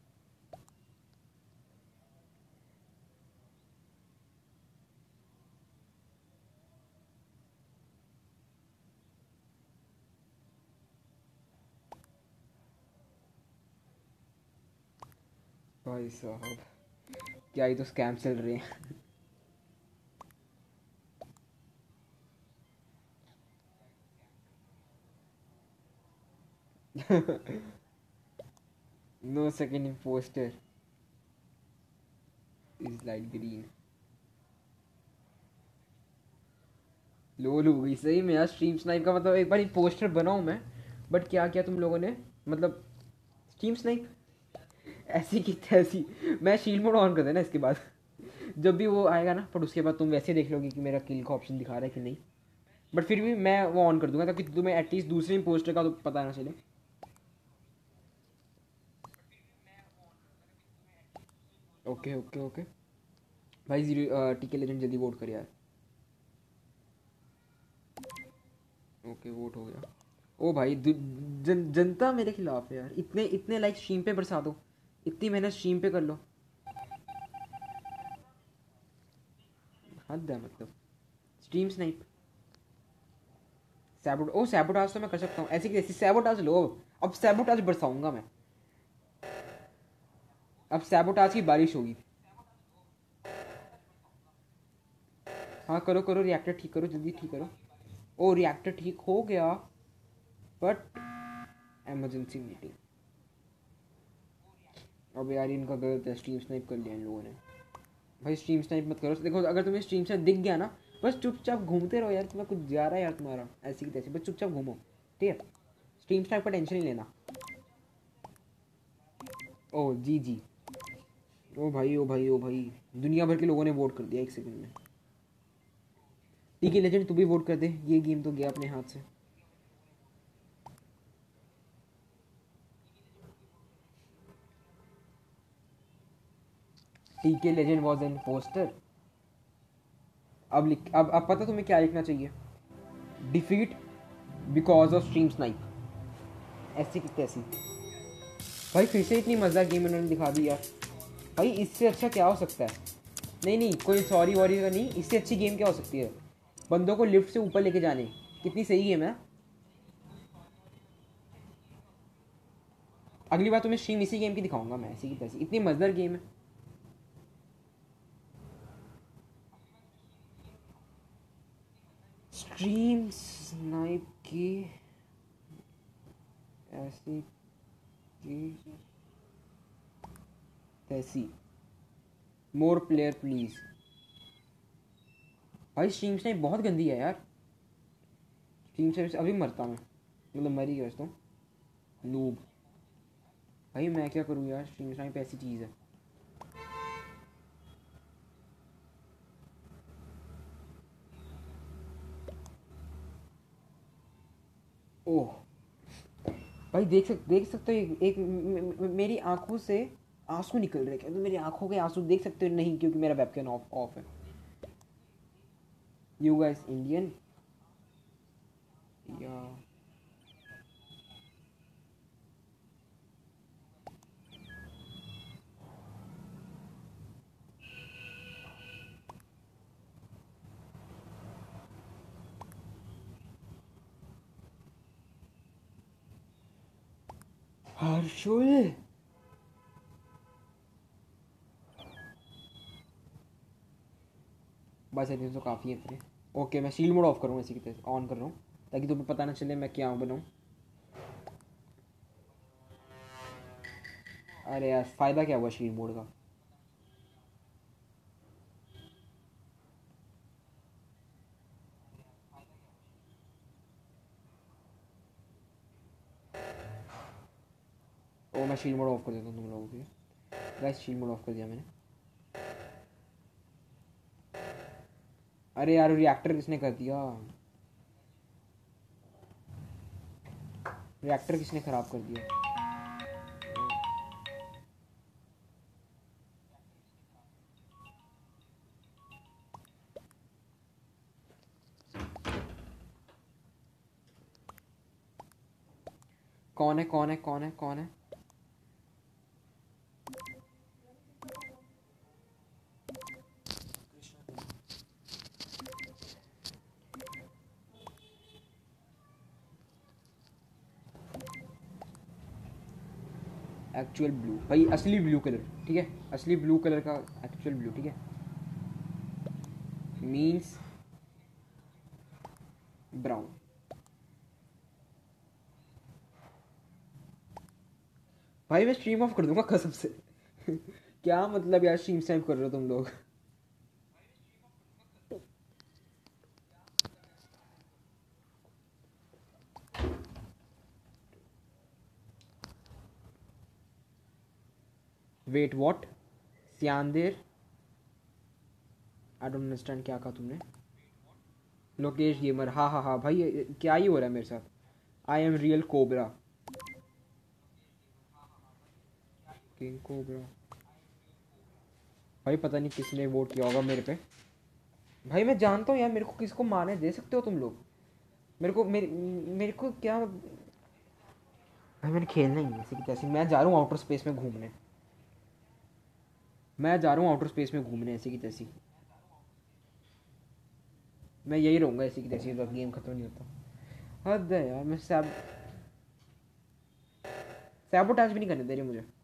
Speaker 1: भाई साहब क्या ही तो स्कैम चल रहे हैं no second impostor is light green. Lol हो गई सही में यार स्ट्रीम स्नाइप का, मतलब एक बार पोस्टर बनाऊं मैं, बट क्या किया तुम लोगों ने, मतलब स्ट्रीम स्नाइप ऐसी की तैसी। मैं शील्ड मोड ऑन कर देना इसके बाद जब भी वो आएगा ना, पर उसके बाद तुम वैसे देख लोगे कि मेरा किल का ऑप्शन दिखा रहा है कि नहीं, बट फिर भी मैं वो ऑन कर दूंगा ताकि तुम्हें एटलीस्ट दूसरे पोस्टर का तो पता ना चले। ओके ओके ओके भाई जीरो टीके लेजेंड जल्दी वोट कर यार। ओके वोट हो गया। ओ भाई जनता मेरे खिलाफ है यार, इतने इतने लाइक स्ट्रीम पे बरसा दो, इतनी मेहनत स्ट्रीम पे कर लो, हद है मतलब। Stream snipe sabot oh sabotage तो मैं कर सकता हूँ, ऐसी की ऐसी सैबोटाज लो। अब सैबोटाज बरसाऊंगा मैं, अब सैबोटाज की बारिश होगी। हाँ करो करो, रिएक्टर ठीक करो, जल्दी ठीक करो। ओ रिएक्टर ठीक हो गया, बट इमरजेंसी मीटिंग। अब यार इनका गलत है, स्ट्रीम स्नाइप कर लिया इन लोगों ने। भाई स्ट्रीम स्नाइप मत करो, देखो अगर तुम्हें स्ट्रीम से दिख गया ना, बस चुपचाप घूमते रहो यार, तुम्हें कुछ जा रहा है यार तुम्हारा ऐसी की तैसी, बस चुपचाप घूमो, ठीक है, स्ट्रीम स्नाइप का टेंशन नहीं लेना। ओ जी जी, ओ भाई ओ भाई ओ भाई, दुनिया भर के लोगों ने वोट कर दिया 1 सेकंड में। ठीक है लेजेंड, तू भी वोट कर दे, ये गेम तो गया अपने हाथ से। ठीक है लेजेंड वॉज एन पोस्टर। अब लिख, अब पता तुम्हें क्या लिखना चाहिए? Defeat because of stream snipe, ऐसी की तैसी। भाई फिर से इतनी मज़ा गेम इन्होंने दिखा दी यार। भाई इससे अच्छा क्या हो सकता है? नहीं नहीं, कोई सॉरी वॉरी का नहीं, इससे अच्छी गेम क्या हो सकती है? बंदों को लिफ्ट से ऊपर लेके जाने, कितनी सही गेम है। अगली बार तुम्हें स्ट्रीम इसी गेम की दिखाऊंगा मैं, ऐसी की तैसी, इतनी मजेदार गेम है। स्ट्रीम स्नाइप की ऐसी की तैसी, मोर प्लेयर प्लीज। भाई स्ट्रीम स्नाइप बहुत गंदी है यार। स्ट्रीम स्नाइप से अभी मरता मैं, मतलब मर ही गया तो। नूब। भाई मैं क्या करूँ यार, स्ट्रीम स्नाइप ऐसी चीज़ है। ओह भाई देख सकते हो, मेरी आंखों से आंसू निकल रहे, क्या तो मेरी आंखों के आंसू देख सकते हो? नहीं, क्योंकि मेरा वेबकैम ऑफ ऑफ है। यू गाइस इंडियन या हर्षुल? बस इतने तो काफ़ी है इतने। ओके मैं शील्ड मोड ऑफ करूँगा, इसी की तरह ऑन कर रहा हूँ, ताकि तुम्हें पता ना चले मैं क्या बनाऊँ। अरे यार फ़ायदा क्या हुआ शील्ड मोड का? ओ मैं शील्ड मोड ऑफ कर देता हूँ तुम लोगों के। गाइस शील्ड मोड ऑफ कर दिया मैंने। अरे यार रिएक्टर किसने कर दिया? रिएक्टर किसने ख़राब कर दिया? कौन है कौन है कौन है कौन है? एक्चुअल ब्लू भाई, असली ब्लू कलर, ठीक है, असली ब्लू कलर का एक्चुअल ब्लू, ठीक है। Means brown. भाई मैं स्ट्रीम ऑफ कर दूंगा कसम से। क्या मतलब यार, स्ट्रीम स्नाइप कर रहे हो तुम लोग? Wait what? सियांदेर? आई डोंट अंडरस्टैंड, क्या कहा तुमने? लोकेश गेमर, हाँ हाँ हाँ भाई, क्या ही हो रहा है मेरे साथ? I am real cobra, king cobra. भाई पता नहीं किसने वोट किया होगा मेरे पे। भाई मैं जानता हूँ यार, मेरे को किसको मारने दे सकते हो तुम लोग? मेरे को क्या भाई, मैंने खेलना ही है इसी की तैसी। मैं जा रहा हूँ आउटर स्पेस में घूमने, मैं जा रहा हूँ आउटर स्पेस में घूमने ऐसी की तैसी। मैं यही रहूँगा ऐसी की तैसी, तो गेम खत्म नहीं होता। हद है यार, मैं सैबोटाज भी नहीं करने दे रही मुझे।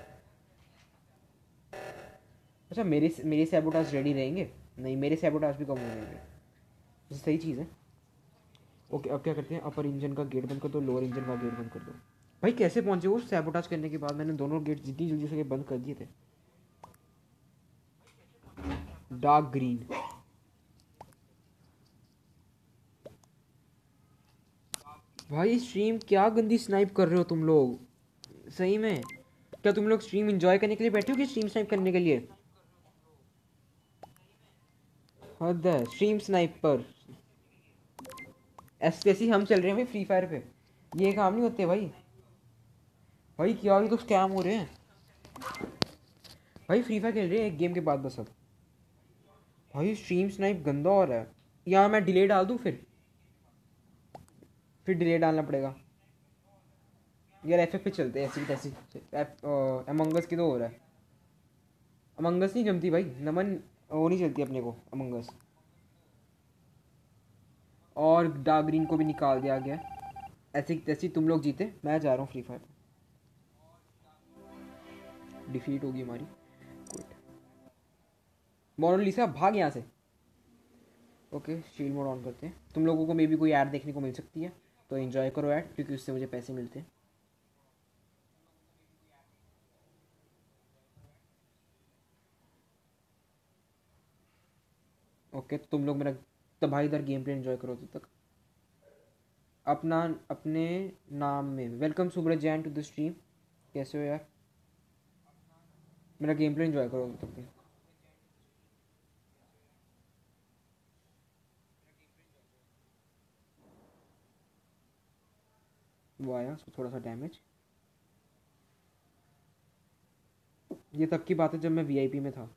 Speaker 1: अच्छा मेरे मेरे सैबोटाज रेडी रहेंगे? नहीं, मेरे सैबोटाज भी कम हो जाएंगे, ये सही चीज़ है। ओके अब क्या करते हैं, अपर इंजन का गेट बंद कर दो, लोअर इंजन का गेट बंद कर दो। भाई कैसे पहुंचे वो सैबोटाज करने के बाद? मैंने दोनों गेट जितनी जल्दी से बंद कर दिए थे। Dark green. भाई स्ट्रीम क्या गंदी स्नाइप कर रहे हो तुम लोग, सही में। क्या तुम लोग स्ट्रीम एंजॉय करने के लिए बैठे हो कि स्ट्रीम स्नाइप करने के लिए? हद है, स्ट्रीम स्नाइपर। ऐसे हम चल रहे हैं भाई फ्री फायर पे, ये काम नहीं होते भाई। भाई क्या, ये तो स्कैम हो रहे हैं भाई। फ्री फायर खेल रहे हैं एक गेम के बाद बस अब। भाई स्ट्रीम स्नाइप गंदा हो रहा है। यहाँ मैं डिले डाल दूँ फिर डिले डालना पड़ेगा यार। एफ पे चलते हैं ऐसी तैसी। अमंगस की तो हो रहा है। अमंगस नहीं जमती भाई नमन, वो नहीं चलती अपने को अमंगस। और डार्क ग्रीन को भी निकाल दिया गया। ऐसी तैसी तुम लोग जीते, मैं जा रहा हूँ फ्री फायर। डिफीट होगी हमारी। गुड। मोनालिसा भाग यहाँ से। ओके शील्ड मोड ऑन करते हैं। तुम लोगों को मे भी कोई ऐड देखने को मिल सकती है, तो एंजॉय करो ऐड, क्योंकि उससे मुझे पैसे मिलते हैं। ओके तो तुम लोग मेरा तबाहीदार गेम प्ले एंजॉय करो तब तक। अपना अपने नाम में welcome Subrat Jain to the stream. कैसे हो यार? मेरा गेम प्ले एंजॉय करो तब तक। वो आया उसको थोड़ा सा डैमेज। ये तब की बात है जब मैं वीआईपी में था।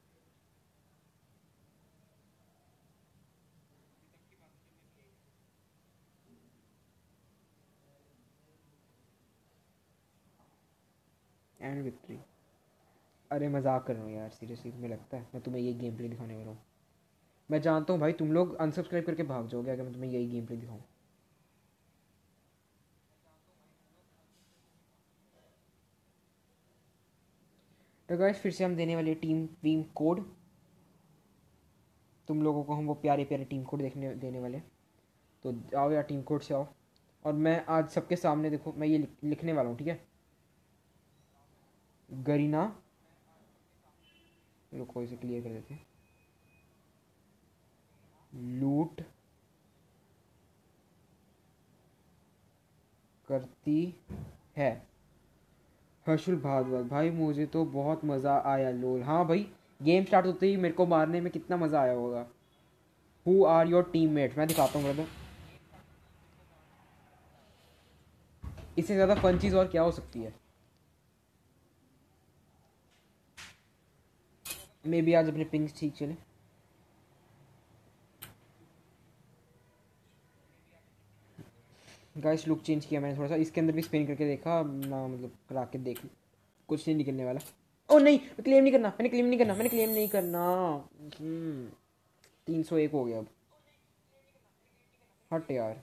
Speaker 1: And victory. अरे मजाक कर रहा हूँ यार, सीरियसली तुम्हें लगता है मैं तुम्हें ये गेम प्ले दिखाने वाला हूँ? मैं जानता हूँ भाई तुम लोग अनसब्सक्राइब करके भाग जाओगे अगर मैं तुम्हें यही गेम प्ले दिखाऊँ। तो गाइस फिर से हम देने वाले टीम वीम कोड। तुम लोगों को हम वो प्यारे प्यारे टीम कोड देखने देने वाले। तो आओ यार टीम कोड से आओ। और मैं आज सबके सामने देखो मैं ये लिखने वाला हूँ, ठीक है? गरीना, रुको इसे क्लियर कर देते हैं। लूट करती है। हर्षुल भारद्वाज। भाई मुझे तो बहुत मज़ा आया लोल। हाँ भाई, गेम स्टार्ट होते ही मेरे को मारने में कितना मज़ा आया होगा। हु आर योर टीममेट, मैं दिखाता हूँ ब्रदर। इससे ज़्यादा फन चीज़ और क्या हो सकती है? मे भी आज अपने पिंग्स ठीक चले। गाइस लुक चेंज किया मैंने थोड़ा सा, इसके अंदर भी स्पिन करके देखा ना, मतलब करा के देख, कुछ नहीं निकलने वाला। ओ नहीं, क्लेम नहीं करना, मैंने क्लेम नहीं करना, मैंने क्लेम नहीं करना। 301 हो गया अब। हट यार।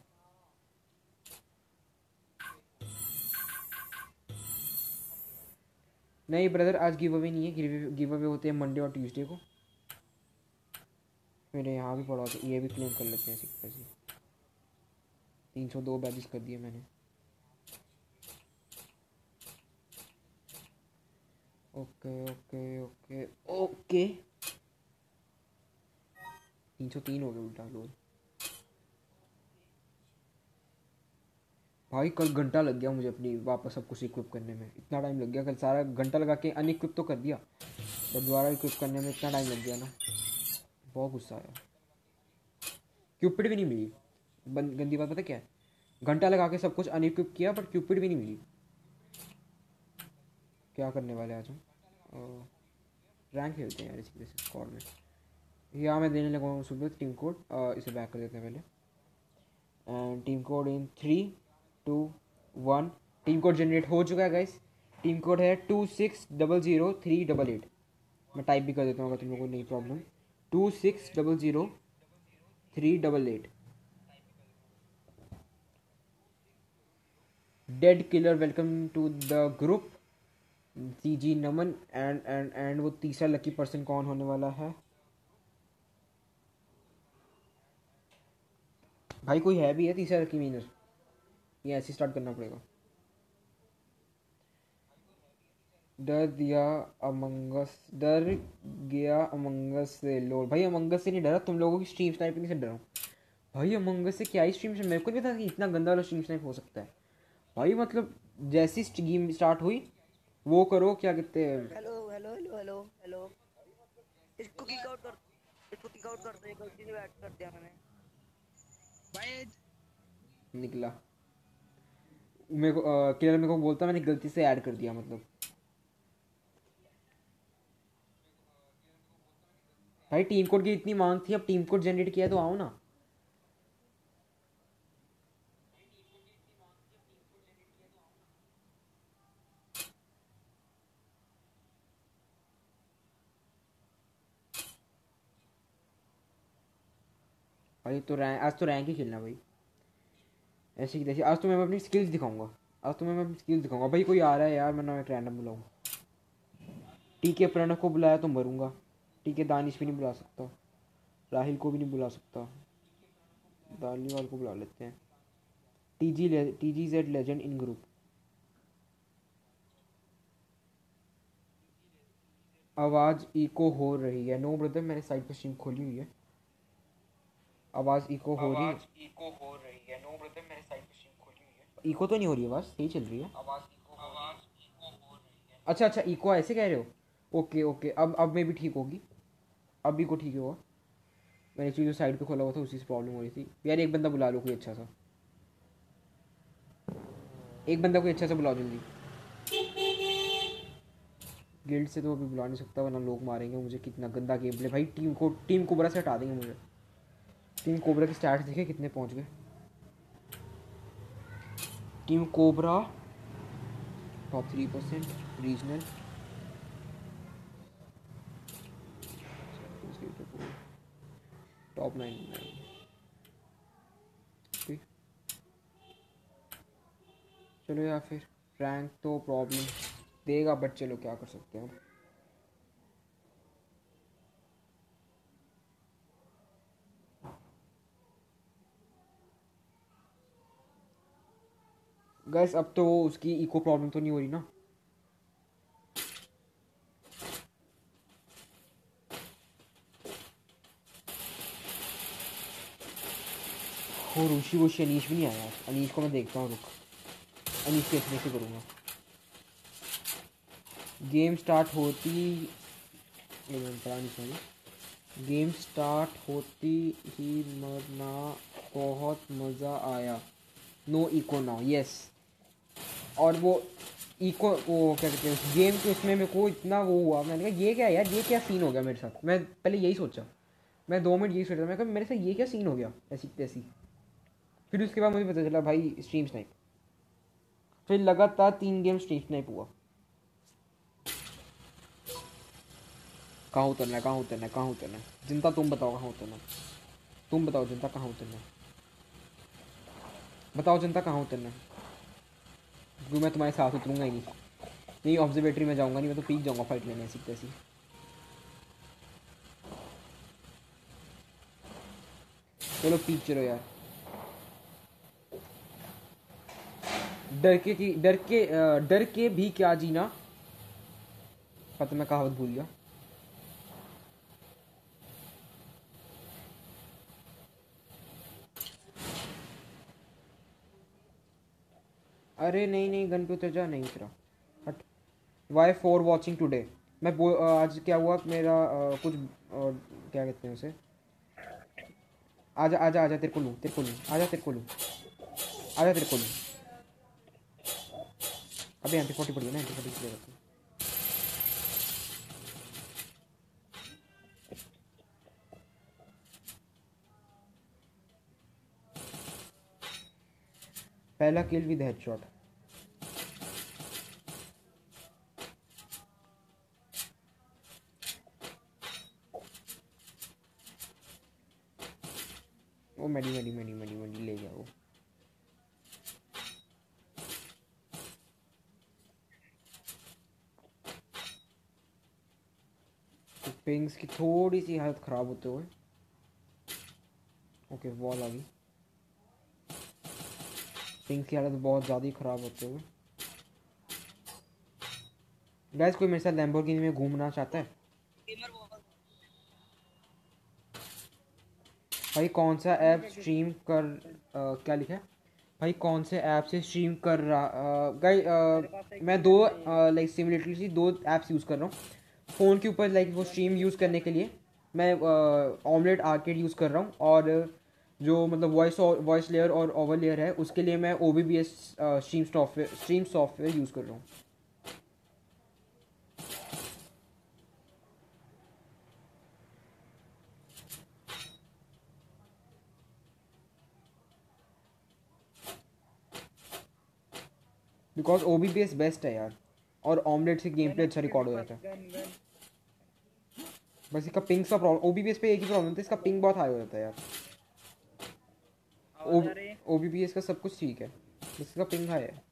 Speaker 1: नहीं ब्रदर, आज गिव अवे नहीं है। गिव अवे होते हैं मंडे और ट्यूसडे को। मेरे यहाँ भी पड़ा होता, ये भी क्लेम कर लेते हैं सिक्का से। 302 बैजेस कर दिए मैंने। Okay okay okay okay. 303 हो गए उल्टा लोग। भाई कल घंटा लग गया मुझे अपनी वापस सब कुछ इक्विप करने में, इतना टाइम लग गया कल। सारा घंटा लगा के अनइक्विप तो कर दिया, पर दोबारा इक्विप करने में इतना टाइम लग गया ना, बहुत गुस्सा आया। क्यूपिड भी नहीं मिली। गंदी बात पता क्या है, घंटा लगा के सब कुछ अनइक्विप किया पर क्यूपिड भी नहीं मिली। क्या करने वाले आज हम? रैंक खेलते हैं यार इसी वजह से स्क्वाड में। यहाँ मैं देने लगा हूँ सुबह टीम कोड, इसे बैक कर देते हैं पहले। And team code in 3 2 1। Team code generate हो चुका है गाइस। टीम कोड है 26003888। मैं टाइप भी कर देता हूँ अगर तुम लोगों को नहीं problem. 26003888। Dead killer welcome to the group. C G Naman and वो तीसरा लकी पर्सन कौन होने वाला है? भाई कोई है भी है तीसरा लकी विनर? ये ऐसे स्टार्ट करना पड़ेगा। डर गया अमंगस से लोड। भाई अमंगस से नहीं डरा, तुम लोगों की स्ट्रीम स्नाइपिंग से डरा हूँ। भाई अमंग अस से क्या ही स्ट्रीम, मेरे को नहीं पता कि इतना गंदा वाला स्ट्रीम स्नाइप हो सकता है भाई। मतलब जैसी गेम स्टार्ट हुई वो करो क्या कहते हैं।
Speaker 2: Hello hello hello hello hello. इसको किक आउट कर, इसको किक आउट कर दे, गलती से ऐड कर दिया मैंने भाई।
Speaker 1: निकला मेरे को किलर मेरे को बोलता मैंने गलती से ऐड कर दिया मतलब। भाई टीम कोड की इतनी मांग थी, अब टीम कोड जनरेट किया तो आओ ना। भाई तो रैंक, आज तो रैंक ही खेलना भाई। ऐसे की तैसे आज तो मैं अपनी स्किल्स दिखाऊंगा। आज तो मैं अपनी स्किल्स दिखाऊंगा भाई। कोई आ रहा है यार, मैं एक रैंडम बुलाऊँ। ठीक है प्रणव को बुलाया तो मरूंगा। ठीक है दानिश भी नहीं बुला सकता, राहिल को भी नहीं बुला सकता, दालीवाल को बुला लेते हैं। T G Z legend in group. आवाज़ इको हो रही है। नो ब्रदर मैंने साइड पर स्ट्रीम खोली हुई है। आवाज़ इको हो रही है। आवाज़ इको हो रही है। नो ब्रदर मैंने साइड पर स्ट्रीम खोली हुई है। इको तो नहीं हो रही है, आवाज़ सही चल रही है। अच्छा अच्छा इको ऐसे कह रहे हो। ओके ओके अब मैं भी ठीक होगी। अब इको ठीक होगा। मैंने चीज़ जो साइड पे खोला हुआ था उसी से प्रॉब्लम हो रही थी यार। एक बंदा बुला लो कोई अच्छा सा, एक बंदा कोई अच्छा सा बुलाओ जल्दी। गिल्ड से तो अभी बुला नहीं सकता वरना लोग मारेंगे मुझे। कितना गंदा गेम प्ले भाई। टीम कोबरा से हटा देंगे मुझे। टीम कोबरा के स्टैट्स देखे कितने पहुंच गए। Team cobra top 3% regional. Top 99। चलो या फिर रैंक तो प्रॉब्लम देगा बट चलो क्या कर सकते हैं। गैस अब तो उसकी इको प्रॉब्लम तो नहीं हो रही ना। और ऋषि वोशी अनीश भी नहीं आया। अनीश को मैं देखता हूँ रुक। अनीश के इसमें से करूँगा। गेम स्टार्ट होती पता नहीं सॉरी। गेम स्टार्ट होती ही मरना बहुत मज़ा आया। No echo now yes. और वो इको वो क्या कहते हैं उस गेम के उसमें मेरे को इतना वो हुआ, मैंने कहा ये क्या है यार, ये क्या सीन हो गया मेरे साथ। मैं पहले यही सोचा, मैं 2 मिनट यही सोच रहा, मैं कहा मेरे साथ ये क्या सीन हो गया ऐसी तैसी। फिर उसके बाद मुझे पता चला भाई स्ट्रीम स्नाइप। फिर लगातार 3 गेम स्ट्रीम स्नाइप हुआ। कहाँ उतरना है, कहाँ उतरना है, कहाँ उतरना है जनता, तुम बताओ कहाँ उतरना है। तुम बताओ जनता कहाँ उतरना है। बताओ जनता कहाँ उतरना है, क्योंकि मैं तुम्हारे साथ उतरूंगा ही नहीं। नहीं ऑब्जर्वेटरी में जाऊंगा नहीं, मैं तो पीक जाऊंगा फाइट लेने ऐसी तैसी। चलो पीक चलो यार। डर के भी क्या जीना। पता मैं कहावत भूल गया। अरे नहीं नहीं गन पे उतर जा, नहीं उतरा। हट। Why for watching today. आज क्या हुआ मेरा कुछ क्या कहते हैं उसे। आजा आजा आजा तेरे को लूँ, तेरे को लूँ, आजा तेरे को लूँ, आजा तेरे को लूँ। अबे एंटी 40 पड़ी है ना, एंटी 40 प्ले करते हैं। पहला किल विद हेडशॉट। वो मेडी मेडी मेडी मेडी मेडी ले गया वो। तो पिंग्स की थोड़ी सी हालत ख़राब होते हुए। ओके वॉल आ गई। पिंग्स की हालत बहुत ज़्यादा ही ख़राब होते हुए। गैस कोई मेरे साथ लैम्बोर्गिनी में घूमना चाहता है।
Speaker 2: गेमर बहुत
Speaker 1: भाई कौन सा ऐप स्ट्रीम कर क्या लिखा है भाई, कौन से ऐप से स्ट्रीम कर रहा गाइस, मैं दो लाइक सिमुलेटरली दो ऐप्स यूज़ कर रहा हूँ फ़ोन के ऊपर, लाइक वो स्ट्रीम यूज़ करने के लिए मैं ऑमलेट आर्केड यूज़ कर रहा हूँ, और जो मतलब वॉइस लेयर और ओवर लेयर है उसके लिए मैं OBS स्ट्रीम सॉफ्टवेयर यूज़ कर रहा हूँ। बिकॉज OBS बेस्ट है यार, और ऑमलेट से गेम प्ले अच्छा रिकॉर्ड हो जाता है। बस इसका पिंग का प्रॉब्लम, OBS पे एक ही प्रॉब्लम था, इसका पिंग बहुत हाई हो जाता है यार। OBS का सब कुछ ठीक है, बस इसका पिंग हाई है।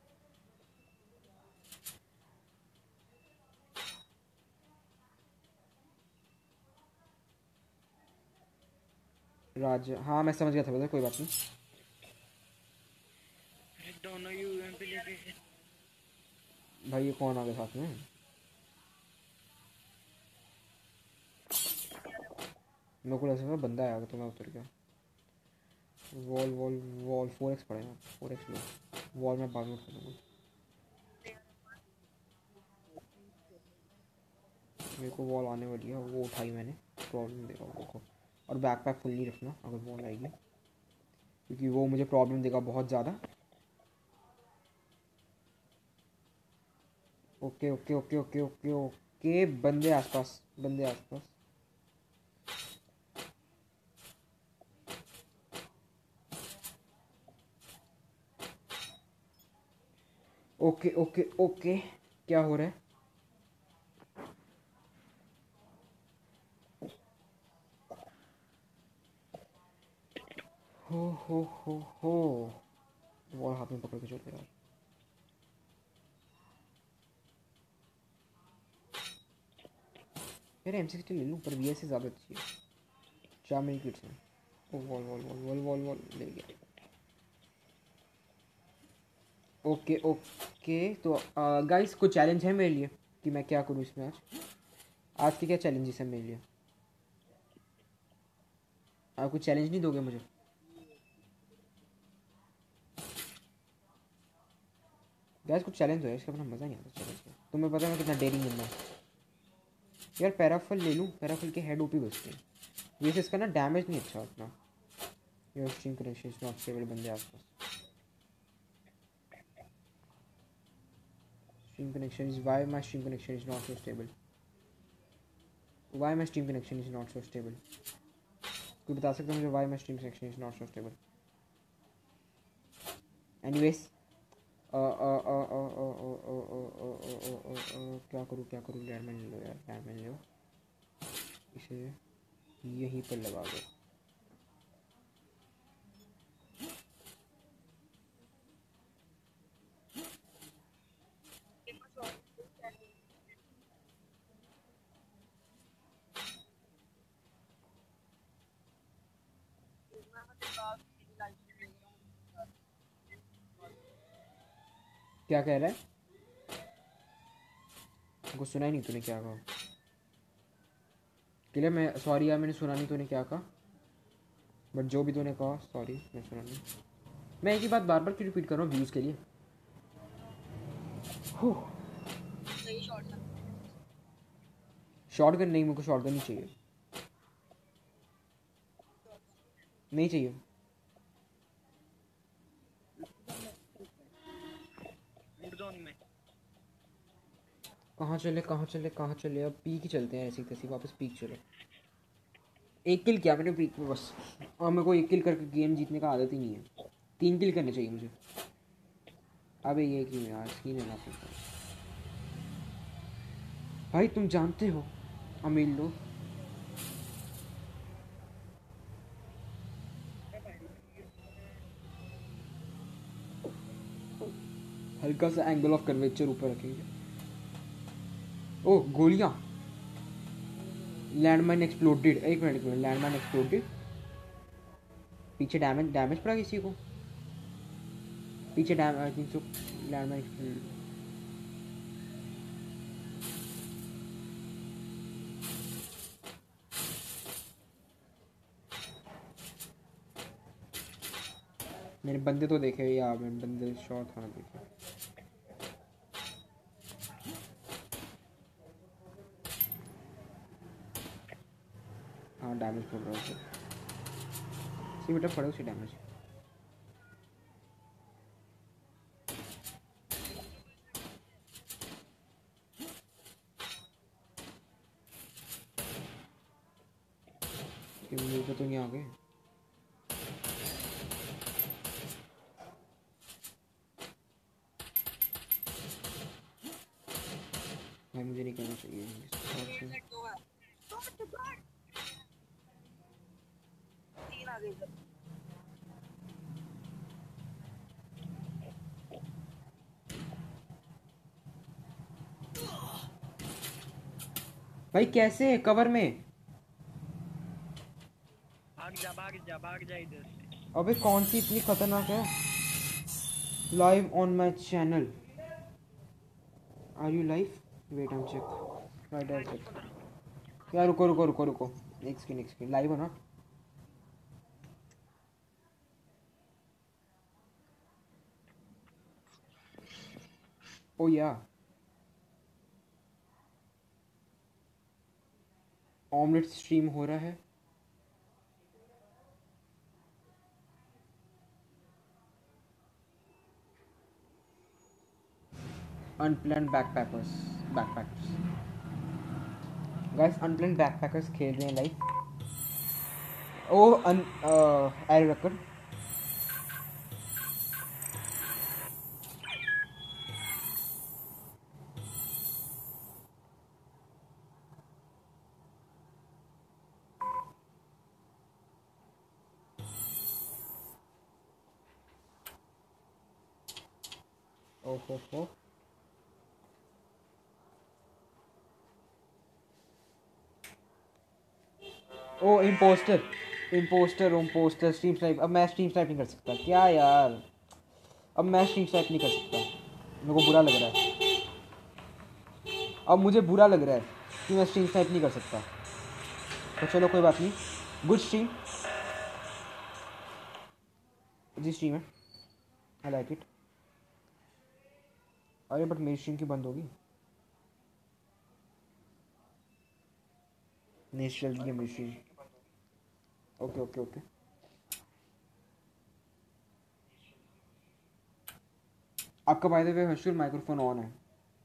Speaker 1: राज, हाँ मैं समझ गया था, कोई बात नहीं।
Speaker 2: दोनों यूएमपी लेके
Speaker 1: भाई ये कौन आ गया साथ में? मेरे को ऐसा बंदा आया तो मैं उतर गया। वॉल वॉल वॉल 4x पड़ेगा, 4x लो, वॉल में बाद में करूँगा। मेरे को वॉल आने वाली है, वो उठाई मैंने, प्रॉब्लम देगा वो को। और बैकपैक फुल नहीं रखना अगर वॉल आएगी, क्योंकि वो मुझे प्रॉब्लम देगा बहुत ज़्यादा। Okay okay okay okay okay okay, बंदे आसपास, बंदे आसपास। ओके ओके ओके, क्या हो रहा है? हो वॉल हाथ में पकड़ के चलते यार। यार M60 ले लूँ, पर VS से ज़्यादा अच्छी है। 4 मिनट किट्स में। Oh wall wall wall wall wall wall ले गया। ओके ओके, तो गाइस कुछ चैलेंज है मेरे लिए कि मैं क्या करूँ इसमें आज? आज के क्या चैलेंजेस है मेरे लिए? आप कुछ चैलेंज नहीं दोगे मुझे? गाइस कुछ चैलेंज हो, इसका अपना मज़ा नहीं आता चैलेंज का। तुम्हें पता है मैं कितना डेयरिंग बंदा हूँ यार। पैराफल ले लूँ, पैराफल के हेड OP बचते हैं, वैसे इसका ना डैमेज नहीं अच्छा उतना। Your stream connection is not stable, बंदे आसपास। Stream connection is, why my stream connection is not so stable, why my stream connection is not so stable. कोई बता सकता है मुझे why my stream connection is not so stable? Anyways, क्या करूँ क्या करूँ? लैंडमाइन लो यार, लैंडमाइन लो, इसे यहीं पर लगा दो। क्या कह रहा है? कुछ सुना ही नहीं तूने क्या कहा? क्लियर, मैं सॉरी यार, मैंने सुना नहीं तूने क्या कहा, बट जो भी तूने कहा सॉरी, मैं सुना नहीं। मैं एक ही बात बार बार क्यों रिपीट कर रहा हूँ व्यूज़ के लिए? शॉर्ट गन नहीं, मेरे को शॉर्ट गन नहीं चाहिए, नहीं चाहिए। कहाँ चले कहाँ चले कहाँ चले? अब पीक ही चलते हैं, ऐसी तैसी वापस पीक चलो। एक किल किया मैंने पीक में बस, और मेरे को एक किल करके गेम जीतने का आदत ही नहीं है। 3 किल करने चाहिए मुझे। अबे ये क्यों यार, स्किन है ना अपने पास। भाई तुम जानते हो अमीर लो, हल्का सा एंगल ऑफ कर्वेचर ऊपर रखेंगे। ओह गोलियां, लैंडमाइन एक्सप्लोडेड, एक मिनट लैंडमाइन एक्सप्लोडेड। पीछे डैमेज डैमेज पड़ा किसी को? पीछे damage, I think so landmine exploded. मैंने बंदे तो देखे यार, मैंने बंदे शॉट हाँ देखे। हाँ डैमेज पड़ रहा है उसे, सी बेटा पड़े उसे डैमेज। मेरे को तो नहीं आ गए। भाई मुझे नहीं करना चाहिए।
Speaker 2: तीन आ गए सर।
Speaker 1: भाई कैसे कवर में?
Speaker 3: भाग जा इधर से।
Speaker 1: अबे कौन सी इतनी खतरनाक है? Live on my channel. Are you live? Wait I check. Right I check. यार रुको रुको रुको रुको, एक सेकंड लाइव हो ना? ओ या ऑमलेट स्ट्रीम हो रहा है। Unplanned backpackers guys, unplanned backpackers खेल रहे हैं लाइव। ओ एरो रखकर हो। ओ इम्पोस्टर स्ट्रीम स्नाइप। अब मैं स्ट्रीम स्नाइप नहीं कर सकता क्या यार? अब मैं स्ट्रीम स्नाइप नहीं कर सकता, मेरे को बुरा लग रहा है। अब मुझे बुरा लग रहा है कि मैं स्ट्रीम स्नाइप नहीं कर सकता। तो चलो कोई बात नहीं, गुड स्ट्रीम जी, स्ट्रीम है, आई लाइक इट। अरे बट मेरी स्ट्रीम की बंद होगी? नहीं चल रही है मेरी स्ट्रीम। Okay okay okay. आपका by the way Harshul microphone on है।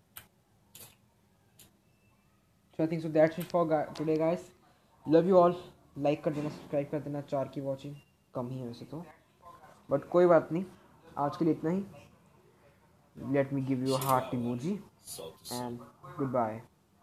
Speaker 1: So I think so that's it for today guys. Love you all. Like कर देना, सब्सक्राइब कर देना। 4 की वॉचिंग कम ही है वैसे तो, बट कोई बात नहीं, आज के लिए इतना ही। Let me give you a heart emoji and good bye.